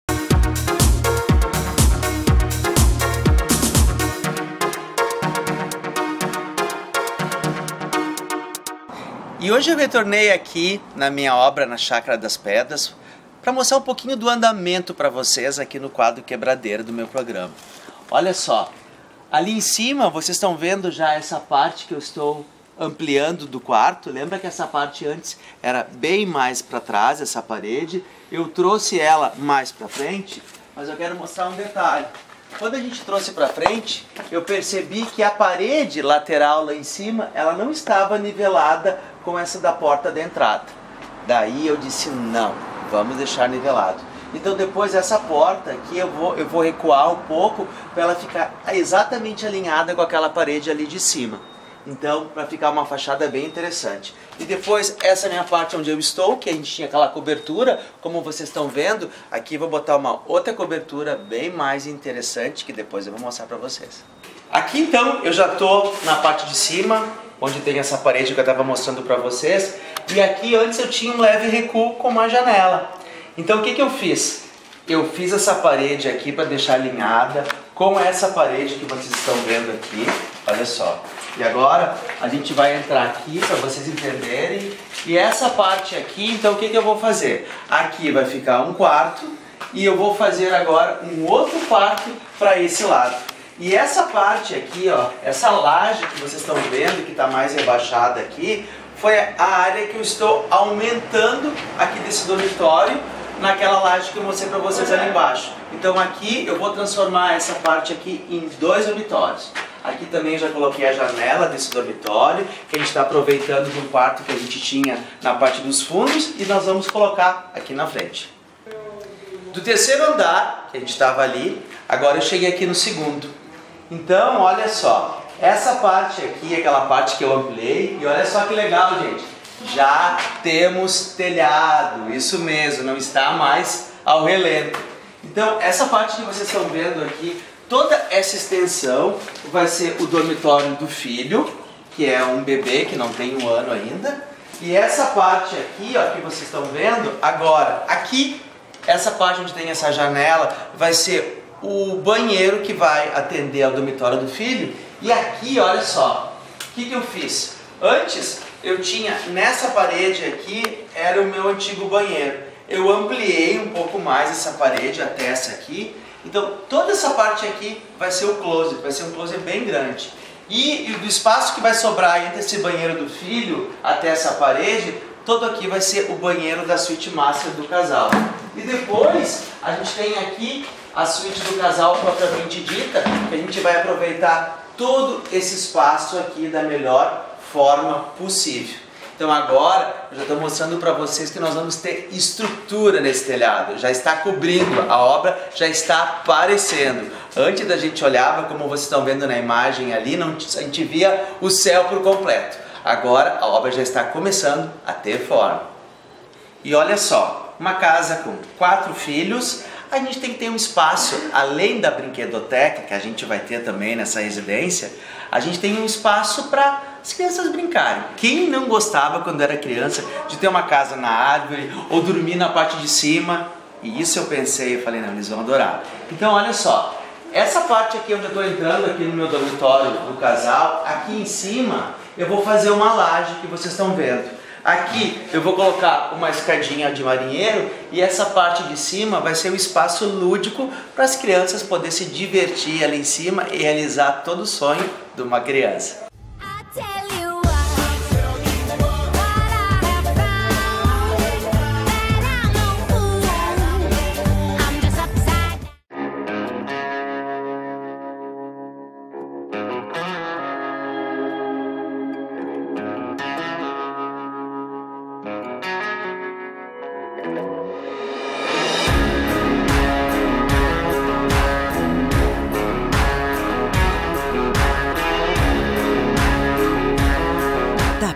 E hoje eu retornei aqui na minha obra na Chácara das Pedras para mostrar um pouquinho do andamento para vocês aqui no quadro Quebradeira do meu programa. Olha só, ali em cima vocês estão vendo já essa parte que eu estou ampliando do quarto. Lembra que essa parte antes era bem mais para trás, essa parede. Eu trouxe ela mais para frente, mas eu quero mostrar um detalhe. Quando a gente trouxe para frente, eu percebi que a parede lateral lá em cima, ela não estava nivelada com essa da porta da entrada. Daí eu disse não, vamos deixar nivelado. Então depois essa porta aqui eu vou, eu vou recuar um pouco para ela ficar exatamente alinhada com aquela parede ali de cima. Então, para ficar uma fachada bem interessante. E depois, essa minha parte onde eu estou, que a gente tinha aquela cobertura, como vocês estão vendo, aqui eu vou botar uma outra cobertura bem mais interessante, que depois eu vou mostrar para vocês. Aqui então, eu já estou na parte de cima, onde tem essa parede que eu estava mostrando para vocês. E aqui antes eu tinha um leve recuo com uma janela. Então o que, que eu fiz? Eu fiz essa parede aqui para deixar alinhada com essa parede que vocês estão vendo aqui. Olha só. E agora a gente vai entrar aqui para vocês entenderem. E essa parte aqui, então o que, que eu vou fazer? Aqui vai ficar um quarto e eu vou fazer agora um outro quarto para esse lado. E essa parte aqui, ó, essa laje que vocês estão vendo, que está mais rebaixada aqui, foi a área que eu estou aumentando aqui desse dormitório naquela laje que eu mostrei para vocês ali embaixo. Então aqui eu vou transformar essa parte aqui em dois dormitórios. Aqui também eu já coloquei a janela desse dormitório, que a gente está aproveitando de um quarto que a gente tinha na parte dos fundos e nós vamos colocar aqui na frente. Do terceiro andar, que a gente estava ali, agora eu cheguei aqui no segundo. Então, olha só, essa parte aqui é aquela parte que eu ampliei e olha só que legal, gente. Já temos telhado, isso mesmo, não está mais ao relento. Então, essa parte que vocês estão vendo aqui, toda essa extensão vai ser o dormitório do filho, que é um bebê que não tem um ano ainda. E essa parte aqui, ó, que vocês estão vendo, agora, aqui, essa parte onde tem essa janela, vai ser o banheiro que vai atender ao dormitório do filho. E aqui, olha só, o que, que eu fiz? Antes, eu tinha, nessa parede aqui, era o meu antigo banheiro. Eu ampliei um pouco mais essa parede até essa aqui. Então, toda essa parte aqui vai ser o closet, vai ser um closet bem grande. E, e do espaço que vai sobrar entre esse banheiro do filho até essa parede, todo aqui vai ser o banheiro da suíte master do casal. E depois, a gente tem aqui a suíte do casal propriamente dita, que a gente vai aproveitar todo esse espaço aqui da melhor forma possível. Então agora eu já estou mostrando para vocês que nós vamos ter estrutura nesse telhado, já está cobrindo, a obra já está aparecendo. Antes da gente olhava, como vocês estão vendo na imagem ali, não, a gente via o céu por completo. Agora a obra já está começando a ter forma. E olha só, uma casa com quatro filhos, a gente tem que ter um espaço, além da brinquedoteca, que a gente vai ter também nessa residência, a gente tem um espaço para as crianças brincarem. Quem não gostava quando era criança de ter uma casa na árvore ou dormir na parte de cima? E isso eu pensei, eu falei, não, eles vão adorar. Então olha só, essa parte aqui onde eu estou entrando aqui no meu dormitório do casal, aqui em cima eu vou fazer uma laje que vocês estão vendo. Aqui eu vou colocar uma escadinha de marinheiro e essa parte de cima vai ser um espaço lúdico para as crianças poderem se divertir ali em cima e realizar todo o sonho de uma criança.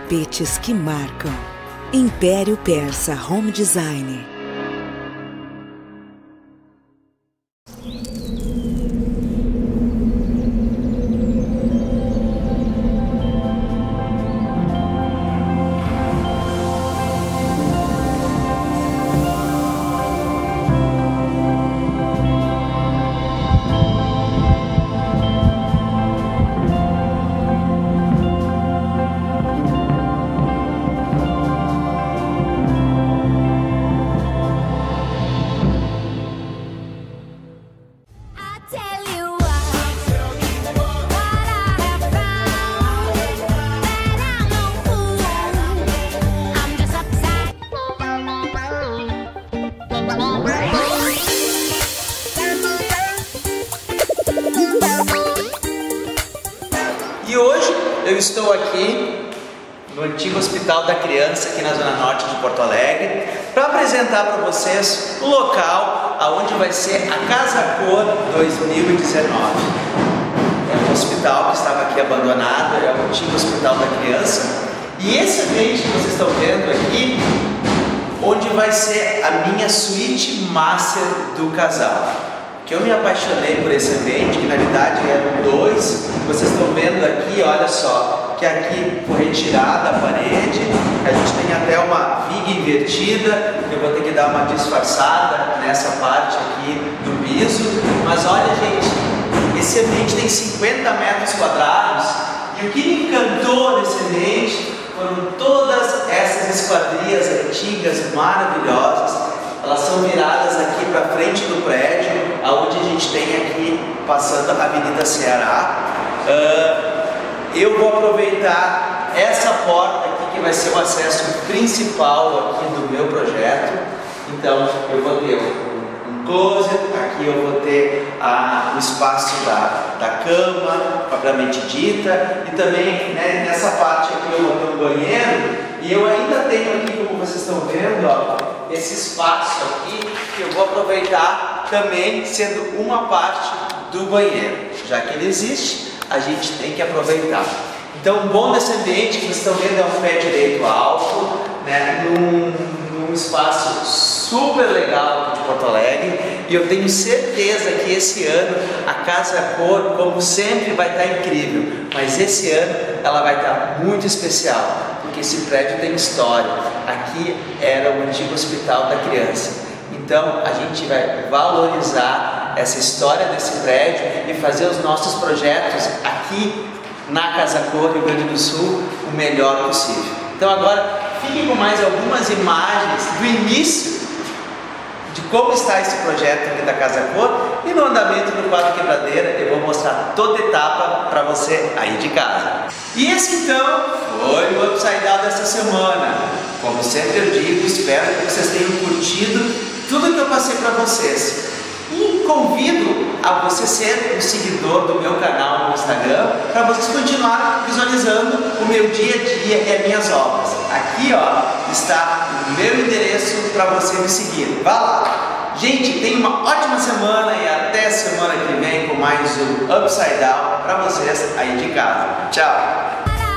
tapetes que marcam. Império Persa Home Design. E hoje eu estou aqui no antigo Hospital da Criança, aqui na Zona Norte de Porto Alegre, para apresentar para vocês o local aonde vai ser a Casa Cor dois mil e dezenove. É um hospital que estava aqui abandonado, é o antigo Hospital da Criança. E esse ambiente que vocês estão vendo aqui, onde vai ser a minha suíte master do casal. Que eu me apaixonei por esse ambiente, que na verdade eram dois. Vocês estão vendo aqui, olha só, que aqui foi retirada a parede, a gente tem até uma viga invertida, que eu vou ter que dar uma disfarçada nessa parte aqui do piso. Mas olha, gente, esse ambiente tem cinquenta metros quadrados, e o que me encantou nesse ambiente foram todas essas esquadrias antigas, maravilhosas. Elas são viradas aqui para frente do prédio, aonde a gente tem aqui, passando a Avenida Ceará. Uh, eu vou aproveitar essa porta aqui, que vai ser o acesso principal aqui do meu projeto. Então, eu vou ter um closet, aqui eu vou ter a, o espaço da, da cama, propriamente dita, e também, né, nessa parte aqui eu vou ter um banheiro, e eu ainda tenho aqui, como vocês estão vendo, ó, esse espaço aqui, que eu vou aproveitar também sendo uma parte do banheiro. Já que ele existe, a gente tem que aproveitar. Então, o bom desse ambiente que vocês estão vendo é um pé direito alto, né, num, num espaço super legal aqui de Porto Alegre, e eu tenho certeza que esse ano a Casa Cor, como sempre, vai estar incrível, mas esse ano ela vai estar muito especial, porque esse prédio tem história. Aqui era o antigo Hospital da Criança, então a gente vai valorizar essa história desse prédio e fazer os nossos projetos aqui na Casa Cor, Rio Grande do Sul, o melhor possível. Então agora fiquem com mais algumas imagens do início de como está esse projeto aqui da Casa Cor, e no andamento do quadro Quebradeira eu vou mostrar toda etapa para você aí de casa. E esse então foi o Upside Down dessa semana. Como sempre eu digo, espero que vocês tenham curtido tudo que eu passei para vocês. E convido a você ser um seguidor do meu canal no Instagram, para vocês continuarem visualizando o meu dia a dia e as minhas obras. Aqui, ó, está o meu endereço para você me seguir. Vá lá! Gente, tenha uma ótima semana e até semana que vem com mais um Upside Down para vocês aí de casa. Tchau!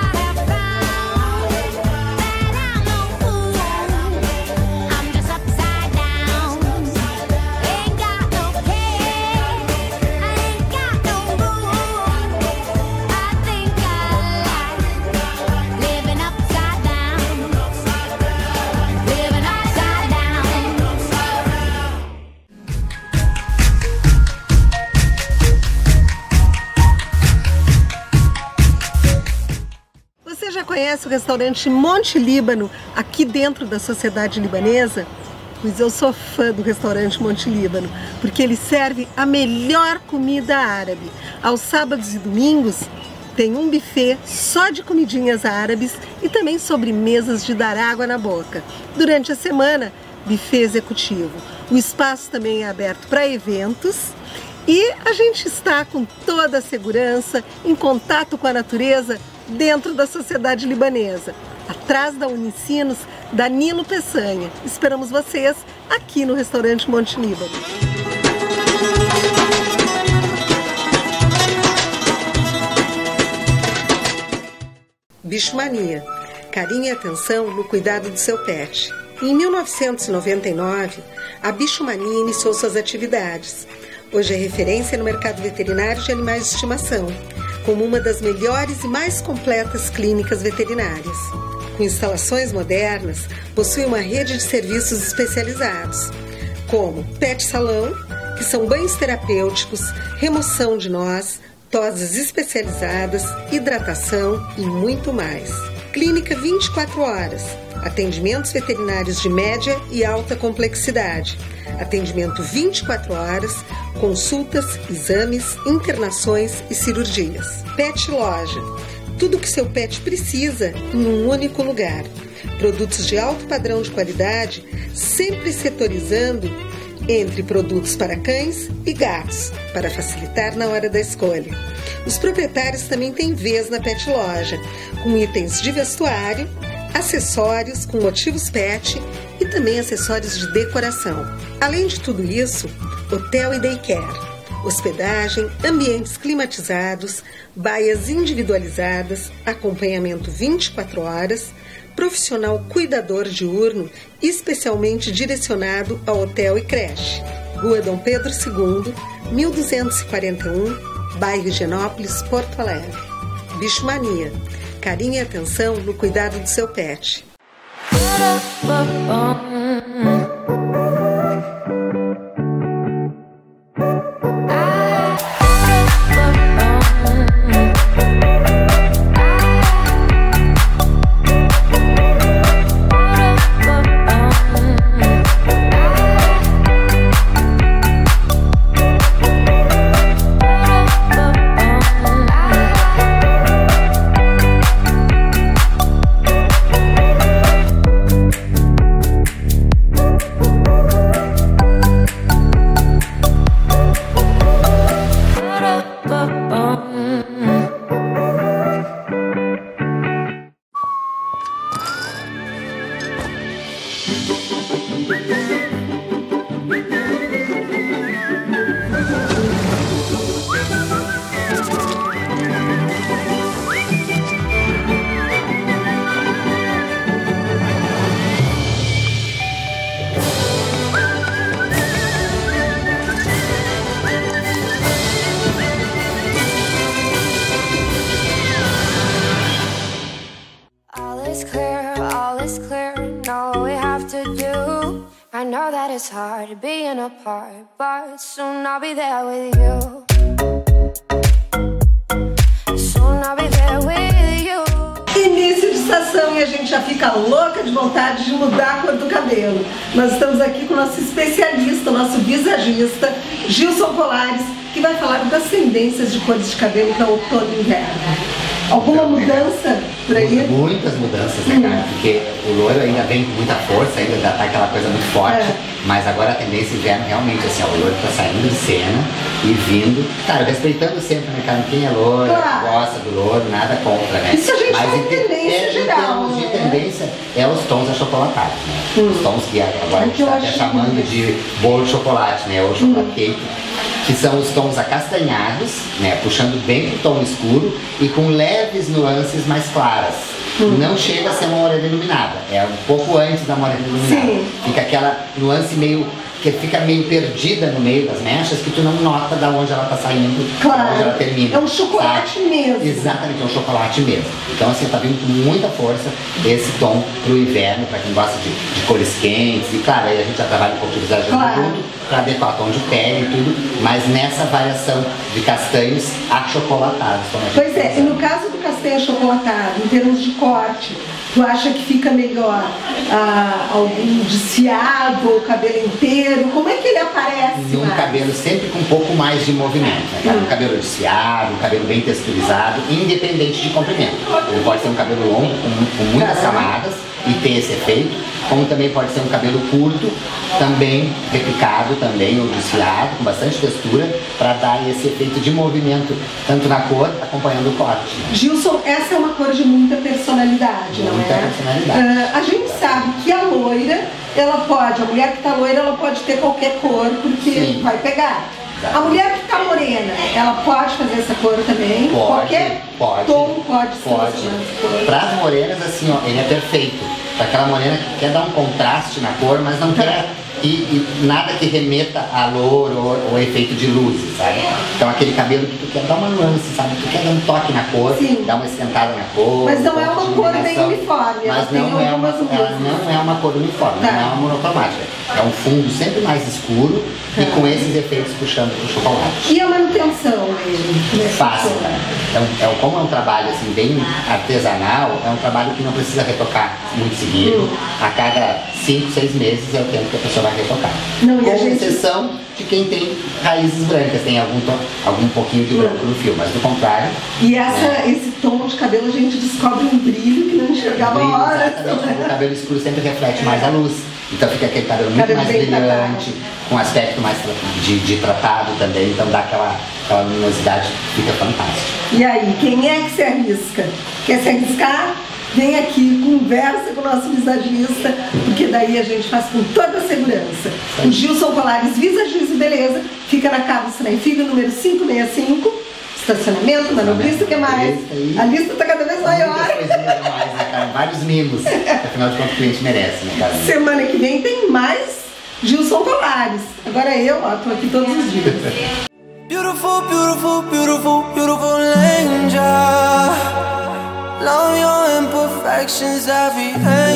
Conhece o restaurante Monte Líbano aqui dentro da Sociedade Libanesa? Pois eu sou fã do restaurante Monte Líbano, porque ele serve a melhor comida árabe. Aos sábados e domingos tem um buffet só de comidinhas árabes e também sobremesas de dar água na boca. Durante a semana, buffet executivo. O espaço também é aberto para eventos. E a gente está com toda a segurança, em contato com a natureza, dentro da Sociedade Libanesa, atrás da Unicinos, Danilo Peçanha. Esperamos vocês aqui no restaurante Monte Líbano. Bichomania. carinho e atenção no cuidado do seu pet. Em mil novecentos e noventa e nove, a Bicho Mania iniciou suas atividades. Hoje é referência no mercado veterinário de animais de estimação, como uma das melhores e mais completas clínicas veterinárias. Com instalações modernas, possui uma rede de serviços especializados, como pet salão, que são banhos terapêuticos, remoção de nós, tosas especializadas, hidratação e muito mais. Clínica vinte e quatro horas, atendimentos veterinários de média e alta complexidade. Atendimento vinte e quatro horas, consultas, exames, internações e cirurgias. Pet Loja, tudo o que seu pet precisa em um único lugar. Produtos de alto padrão de qualidade, sempre setorizando entre produtos para cães e gatos, para facilitar na hora da escolha. Os proprietários também têm vez na Pet Loja, com itens de vestuário, acessórios com motivos pet e também acessórios de decoração. Além de tudo isso, hotel e daycare, hospedagem, ambientes climatizados, baias individualizadas, acompanhamento vinte e quatro horas, profissional cuidador diurno especialmente direcionado ao hotel e creche. Rua Dom Pedro segundo, mil duzentos e quarenta e um, bairro Higienópolis, Porto Alegre. Bicho Mania, carinho e atenção no cuidado do seu pet. It's hard being apart, but soon I'll be there with you. Soon I'll be there with you. Início de estação e a gente já fica louca de vontade de mudar a cor do cabelo. Nós estamos aqui com o nosso especialista, o nosso visagista, Gilson Colares, que vai falar das tendências de cores de cabelo para outono e inverno. Alguma mudança por aí? Muitas mudanças, né, cara? Porque o loiro ainda vem com muita força, ainda tá aquela coisa muito forte, é. Mas agora a tendência inverno realmente, assim, ó, o loiro tá saindo de cena e vindo, cara, respeitando sempre, né, cara? Quem é loiro, claro. Gosta do loiro, nada contra, né? Isso a gente mas tem em tendência é, geral. Em termos de tendência, é os tons achocolatados, né? Hum. Os tons que agora a gente tá até chamando de bolo de chocolate, né? Ou chocolate hum. cake. Que são os tons acastanhados, né, puxando bem pro tom escuro e com leves nuances mais claras. Hum. Não chega a ser uma orelha iluminada, é um pouco antes da orelha iluminada. Sim. Fica aquela nuance meio que fica meio perdida no meio das mechas, que tu não nota de onde ela tá saindo, claro. De onde ela termina. É um chocolate sabe? Mesmo. Exatamente, é um chocolate mesmo. Então assim, tá vindo com muita força esse tom pro inverno, para quem gosta de, de cores quentes. E claro, aí a gente já trabalha um pouco de exagero claro. Junto, para adequar tom de pele e tudo, mas nessa variação de castanhos achocolatados. Pois é, e no caso do castanho achocolatado, em termos de corte, tu acha que fica melhor ah, algum desfiado ou o cabelo inteiro? Como é que ele aparece? Num mais? Cabelo sempre com um pouco mais de movimento, né? Hum. Um cabelo desfiado, um cabelo bem texturizado, independente de comprimento. Ele pode ser um cabelo longo, com, com muitas Caramba. Camadas, e tem esse efeito, como também pode ser um cabelo curto, também repicado, também, ou desfiado, com bastante textura, para dar esse efeito de movimento, tanto na cor, acompanhando o corte. Né? Gilson, essa é uma cor de muita personalidade, muita não é? Muita personalidade. Uh, a gente sabe que a loira, ela pode, a mulher que está loira, ela pode ter qualquer cor, porque Sim. vai pegar. A mulher que tá morena, ela pode fazer essa cor também? Pode, Qualquer pode. tom pode ser. Pode. Para as morenas, assim, ó, ele é perfeito. Para aquela morena que quer dar um contraste na cor, mas não quer e, e nada que remeta a louro ou, ou efeito de luzes, sabe? Então aquele cabelo que tu quer dar uma nuance, sabe? Tu quer dar um toque na cor, Sim. dar uma esquentada na cor. Mas não é uma cor bem uniforme. Mas não é uma, ela não é uma cor uniforme, tá. Não é uma monocromática. É um fundo sempre mais escuro tá. E com esses efeitos puxando pro chocolate. E a manutenção mesmo? Fácil. Então, é, como é um trabalho assim, bem artesanal, é um trabalho que não precisa retocar muito seguido. Hum. A cada cinco, seis meses é o tempo que a pessoa vai retocar. Não, com a gente... exceção de quem tem raízes brancas, tem algum, tom, algum pouquinho de branco no fio, mas do contrário. E essa, né? Esse tom de cabelo a gente descobre um brilho que não enxergava a hora. Exatamente, o cabelo escuro sempre reflete mais a luz. Então fica aquele cabelo muito cabelo mais brilhante, tratado. Com aspecto mais de, de tratado também, então dá aquela, aquela luminosidade, fica fantástico. E aí, quem é que se arrisca? Quer se arriscar? Vem aqui, conversa com o nosso visagista, porque daí a gente faz com toda a segurança. O Gilson Colares, Visagista e Beleza, fica na Carlos Filho, número cinco seis cinco, estacionamento, manobrista, o que mais? A lista está cada vez maior. Muitas coisinhas a mais, né, cara? Vários mimos, afinal de contas o cliente merece, né, cara? Semana que vem tem mais Gilson Colares. Agora eu, ó, tô aqui todos os dias. Beautiful, beautiful, beautiful, beautiful angel. Love your imperfections, every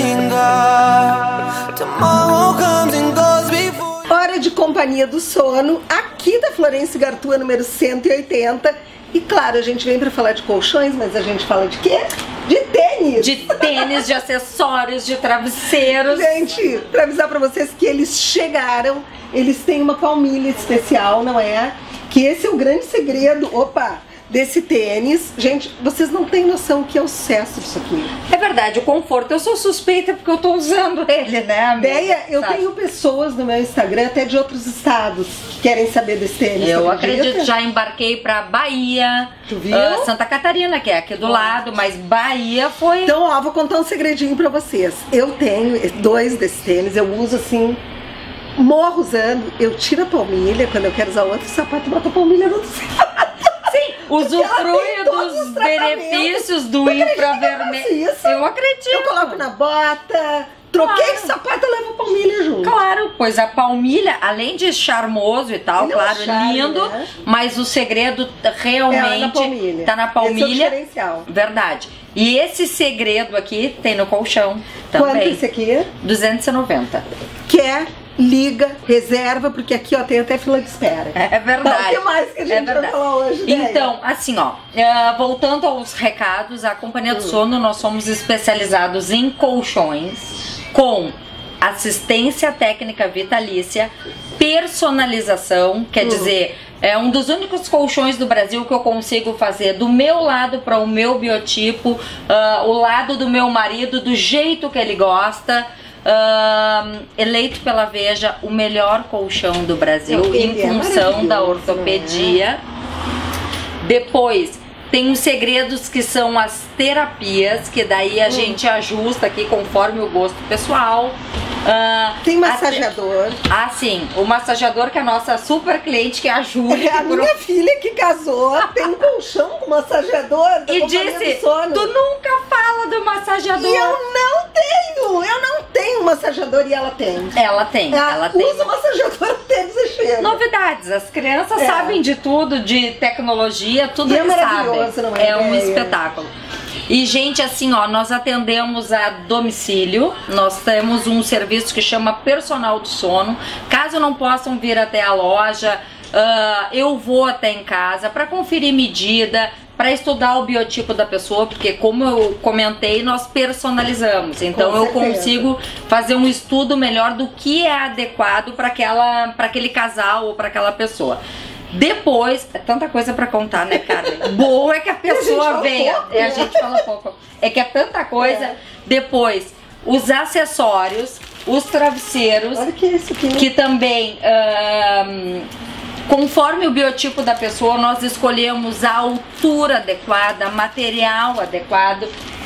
anger. Tomorrow comes and goes before. Hora de Companhia do Sono, aqui da Florence Gartua, número cento e oitenta. E claro, a gente vem pra falar de colchões, mas a gente fala de quê? De tênis! De tênis, de acessórios, de travesseiros. Gente, pra avisar pra vocês que eles chegaram, eles têm uma palmilha especial, não é? Que esse é o grande segredo, opa, desse tênis. Gente, vocês não têm noção que é o sucesso disso aqui. É verdade, o conforto. Eu sou suspeita porque eu tô usando ele, né, amiga? Deia, eu Sabe? tenho pessoas no meu Instagram, até de outros estados, que querem saber desse tênis. Eu acredito, já embarquei pra Bahia, tu viu? Uh, Santa Catarina, que é aqui do lado, mas Bahia foi... Então, ó, vou contar um segredinho pra vocês. Eu tenho dois desses tênis, eu uso assim... Morro usando, eu tiro a palmilha, quando eu quero usar outro sapato, boto a palmilha no sapato. Sim, usufrui dos benefícios do infravermelho. Eu acredito. Eu coloco na bota, troquei claro. de sapato, eu levo a palmilha junto. Claro, pois a palmilha, além de charmoso e tal, Ele claro, é charme, lindo, né? Mas o segredo realmente é na palmilha. tá na palmilha. Esse é o diferencial. Verdade. E esse segredo aqui tem no colchão também. Quanto esse aqui? duzentos e noventa. Quer? Liga, reserva, porque aqui ó tem até fila de espera. É verdade. Então, o que mais que a gente é vai falar hoje, né? Então, assim ó, uh, voltando aos recados, a Companhia do Sono, nós somos especializados em colchões com assistência técnica vitalícia, personalização, quer dizer, é um dos únicos colchões do Brasil que eu consigo fazer do meu lado para o meu biotipo, uh, o lado do meu marido, do jeito que ele gosta. Uh, eleito pela Veja o melhor colchão do Brasil em função da ortopedia. Depois tem os segredos que são as terapias, que daí a hum. gente ajusta aqui conforme o gosto pessoal. Uh, tem massageador. Ah, sim, o massageador que é a nossa super cliente que ajuda. É a minha filha que casou, tem um colchão com massageador. E disse, tu nunca fala do massageador. E eu não tenho, eu não tenho massageador e ela tem. Ela tem, ela, ela tem. Usa o massageador até dizer chega. Novidades, as crianças é. sabem de tudo, de tecnologia, tudo e eles é maravilhoso, sabem. Não é, é um espetáculo. E, gente, assim, ó, nós atendemos a domicílio, nós temos um serviço que chama Personal do Sono. Caso não possam vir até a loja, uh, eu vou até em casa para conferir medida, para estudar o biotipo da pessoa, porque como eu comentei, nós personalizamos. Então eu consigo fazer um estudo melhor do que é adequado para aquela, para aquele casal ou para aquela pessoa. Depois, é tanta coisa pra contar, né, Carmen? Boa é que a pessoa a venha. Pouco, é, a gente fala pouco. É que é tanta coisa. É. Depois, os acessórios, os travesseiros. Olha que isso aqui. Que também, um, conforme o biotipo da pessoa, nós escolhemos a altura adequada, material adequado.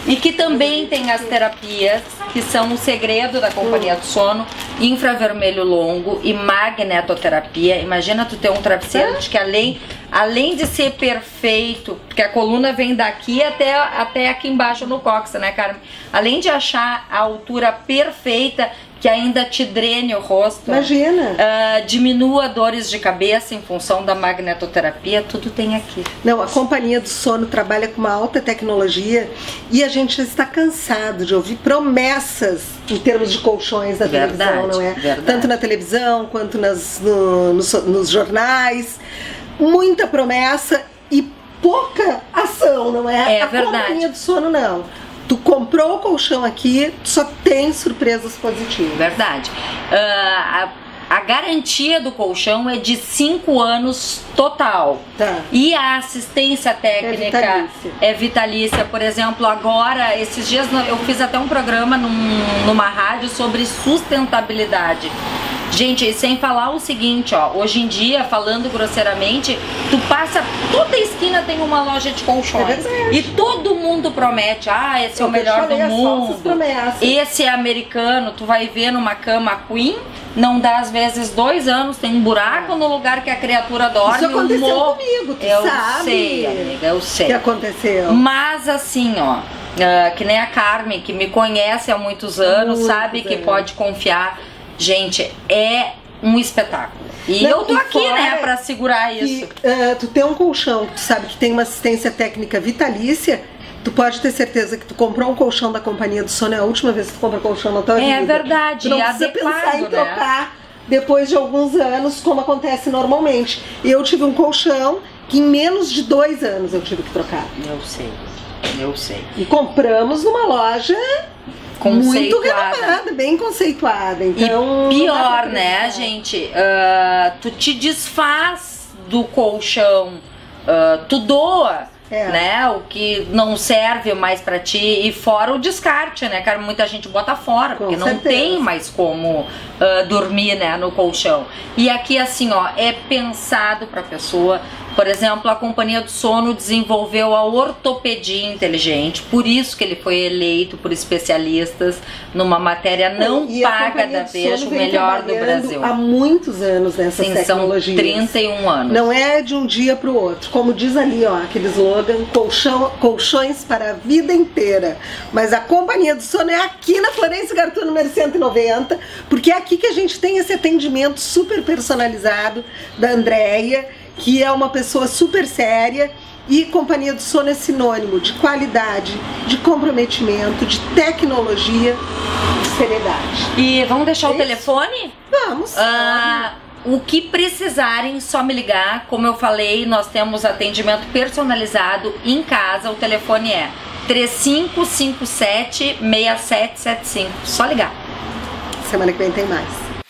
E que também tem as terapias, que são o segredo da Companhia do Sono, infravermelho longo e magnetoterapia. Imagina tu ter um travesseiro de que além, além de ser perfeito, porque a coluna vem daqui até, até aqui embaixo no cóccix, né, Carmen? Além de achar a altura perfeita, que ainda te drene o rosto. Imagina. Uh, diminua dores de cabeça em função da magnetoterapia, tudo tem aqui. Não, a Companhia do Sono trabalha com uma alta tecnologia e a gente já está cansado de ouvir promessas em termos de colchões na Verdade, televisão, não é? verdade. Tanto na televisão quanto nas, no, nos, nos jornais. Muita promessa e pouca ação, não é? É a verdade. Companhia do Sono não. Tu comprou o colchão aqui, só tem surpresas positivas. Verdade. Uh, a, a garantia do colchão é de cinco anos total. Tá. E a assistência técnica É vitalícia. é vitalícia. Por exemplo, agora, esses dias eu fiz até um programa num, numa rádio sobre sustentabilidade. Gente, sem falar o seguinte, ó, hoje em dia, falando grosseiramente, tu passa, toda esquina tem uma loja de colchões. É verdade. E todo mundo promete, ah, esse é Eu o melhor falei, do as falsas mundo. promessas. Esse é americano, tu vai ver numa cama queen, não dá às vezes dois anos, tem um buraco no lugar que a criatura dorme. Isso aconteceu um mo- comigo, tu eu sabe. sei, amiga, eu sei. O que aconteceu? Mas assim, ó, uh, que nem a Carmen, que me conhece há muitos anos, Muitos sabe que anos. pode confiar. Gente, é um espetáculo. E Não, eu tô e aqui, fora né, pra segurar que, isso. uh, tu tem um colchão que tu sabe que tem uma assistência técnica vitalícia, tu pode ter certeza que tu comprou um colchão da Companhia do Sono, é a última vez que tu compra colchão na tua vida. É verdade, Tu não e precisa adequado, pensar em né? trocar depois de alguns anos, como acontece normalmente. Eu tive um colchão que em menos de dois anos eu tive que trocar. Eu sei, eu sei. E compramos numa loja muito Conceituada. renomada, bem conceituada. Então, E não dá pra pior, né, acreditar. gente? ah, tu te desfaz do colchão, ah, tu doa. É. Né, o que não serve mais pra ti, e fora o descarte, né, cara, muita gente bota fora, Com porque não certeza. tem mais como ah, dormir, né, no colchão. E aqui, assim, ó, é pensado pra pessoa. Por exemplo, a Companhia do Sono desenvolveu a ortopedia inteligente, por isso que ele foi eleito por especialistas numa matéria não E a paga Companhia da do Veja, Sono o vem melhor do trabalhando Brasil. há muitos anos nessas Sim, são tecnologias. trinta e um anos. Não é de um dia para o outro. Como diz ali, ó, aquele slogan, colchão, colchões para a vida inteira. Mas a Companhia do Sono é aqui na Florêncio Gartu, número cento e noventa, porque é aqui que a gente tem esse atendimento super personalizado da Andréia, que é uma pessoa super séria. E Companhia do Sono é sinônimo de qualidade, de comprometimento, de tecnologia, de seriedade. E vamos deixar É o isso? telefone? Vamos. Ah, o que precisarem, só me ligar. Como eu falei, nós temos atendimento personalizado em casa. O telefone é três cinco cinco sete, seis sete sete cinco. Só ligar. Semana que vem tem mais.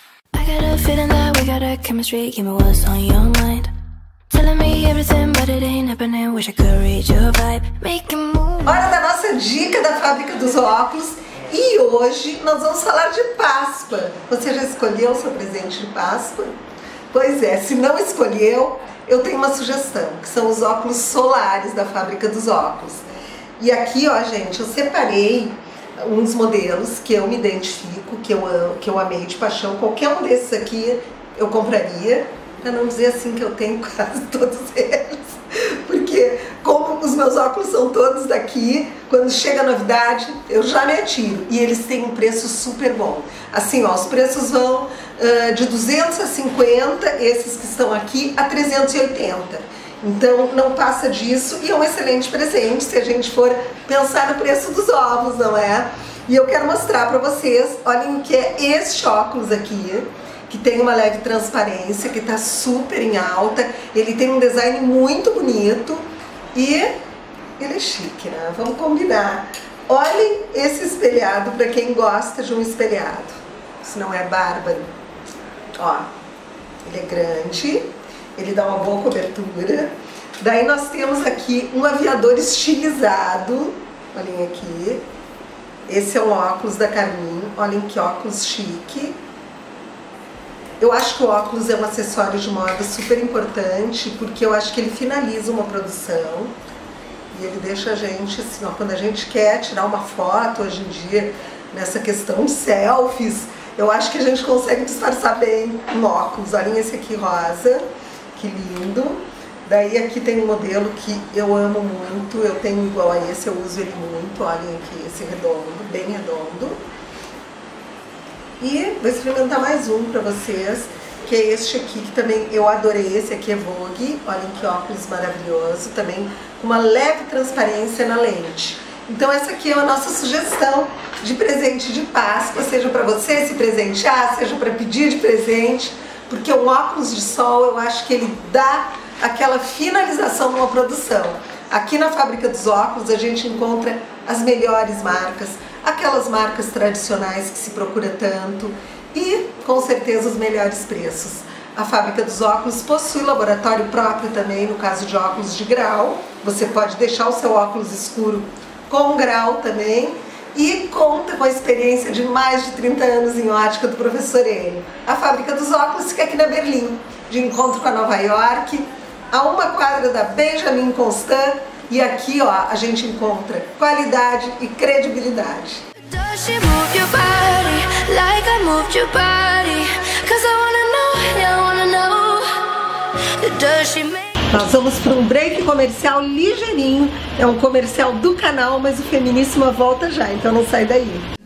I got a feeling that we got a chemistry. Give me what's on your mind. Telling me everything, but it ain't happening. Wish I could read your vibe. Making moves. Hora da nossa dica da Fábrica dos Óculos. E hoje nós vamos falar de Páscoa. Você já escolheu o seu presente de Páscoa? Pois é, se não escolheu, eu tenho uma sugestão, que são os óculos solares da Fábrica dos Óculos. E aqui, ó, gente, eu separei uns modelos que eu me identifico, que eu, amo, que eu amei de paixão. Qualquer um desses aqui eu compraria, para não dizer assim que eu tenho quase todos eles. Porque como os meus óculos são todos daqui, quando chega a novidade, eu já me atiro. E eles têm um preço super bom. Assim, ó, os preços vão uh, de duzentos a cinquenta, esses que estão aqui, a trezentos e oitenta. Então não passa disso, e é um excelente presente se a gente for pensar no preço dos ovos, não é? E eu quero mostrar para vocês, olhem o que é este óculos aqui, que tem uma leve transparência, que está super em alta. Ele tem um design muito bonito e ele é chique, né? Vamos combinar. Olhem esse espelhado para quem gosta de um espelhado. Isso não é bárbaro. Ó, ele é grande, ele dá uma boa cobertura. Daí nós temos aqui um aviador estilizado. Olhem aqui. Esse é um óculos da Carmin. Olhem que óculos chique. Eu acho que o óculos é um acessório de moda super importante, porque eu acho que ele finaliza uma produção. E ele deixa a gente, assim, ó, quando a gente quer tirar uma foto hoje em dia, nessa questão de selfies, eu acho que a gente consegue disfarçar bem um óculos. Olhem esse aqui rosa, que lindo. Daí aqui tem um modelo que eu amo muito, eu tenho igual a esse, eu uso ele muito. Olhem aqui esse redondo, bem redondo. E vou experimentar mais um pra vocês, que é este aqui, que também eu adorei. Esse aqui é Vogue, olhem que óculos maravilhoso, também com uma leve transparência na lente. Então essa aqui é a nossa sugestão de presente de Páscoa, seja para você se presentear, seja para pedir de presente, porque um óculos de sol eu acho que ele dá aquela finalização numa produção. Aqui na Fábrica dos Óculos a gente encontra as melhores marcas, aquelas marcas tradicionais que se procura tanto e com certeza os melhores preços. A Fábrica dos Óculos possui laboratório próprio também, no caso de óculos de grau. Você pode deixar o seu óculos escuro com grau também, e conta com a experiência de mais de trinta anos em ótica do professor Enio. A Fábrica dos Óculos fica aqui na Berlim, de encontro com a Nova York, a uma quadra da Benjamin Constant, e aqui ó, a gente encontra qualidade e credibilidade. Nós vamos para um break comercial ligeirinho, é um comercial do canal, mas o Feminíssima volta já, então não sai daí.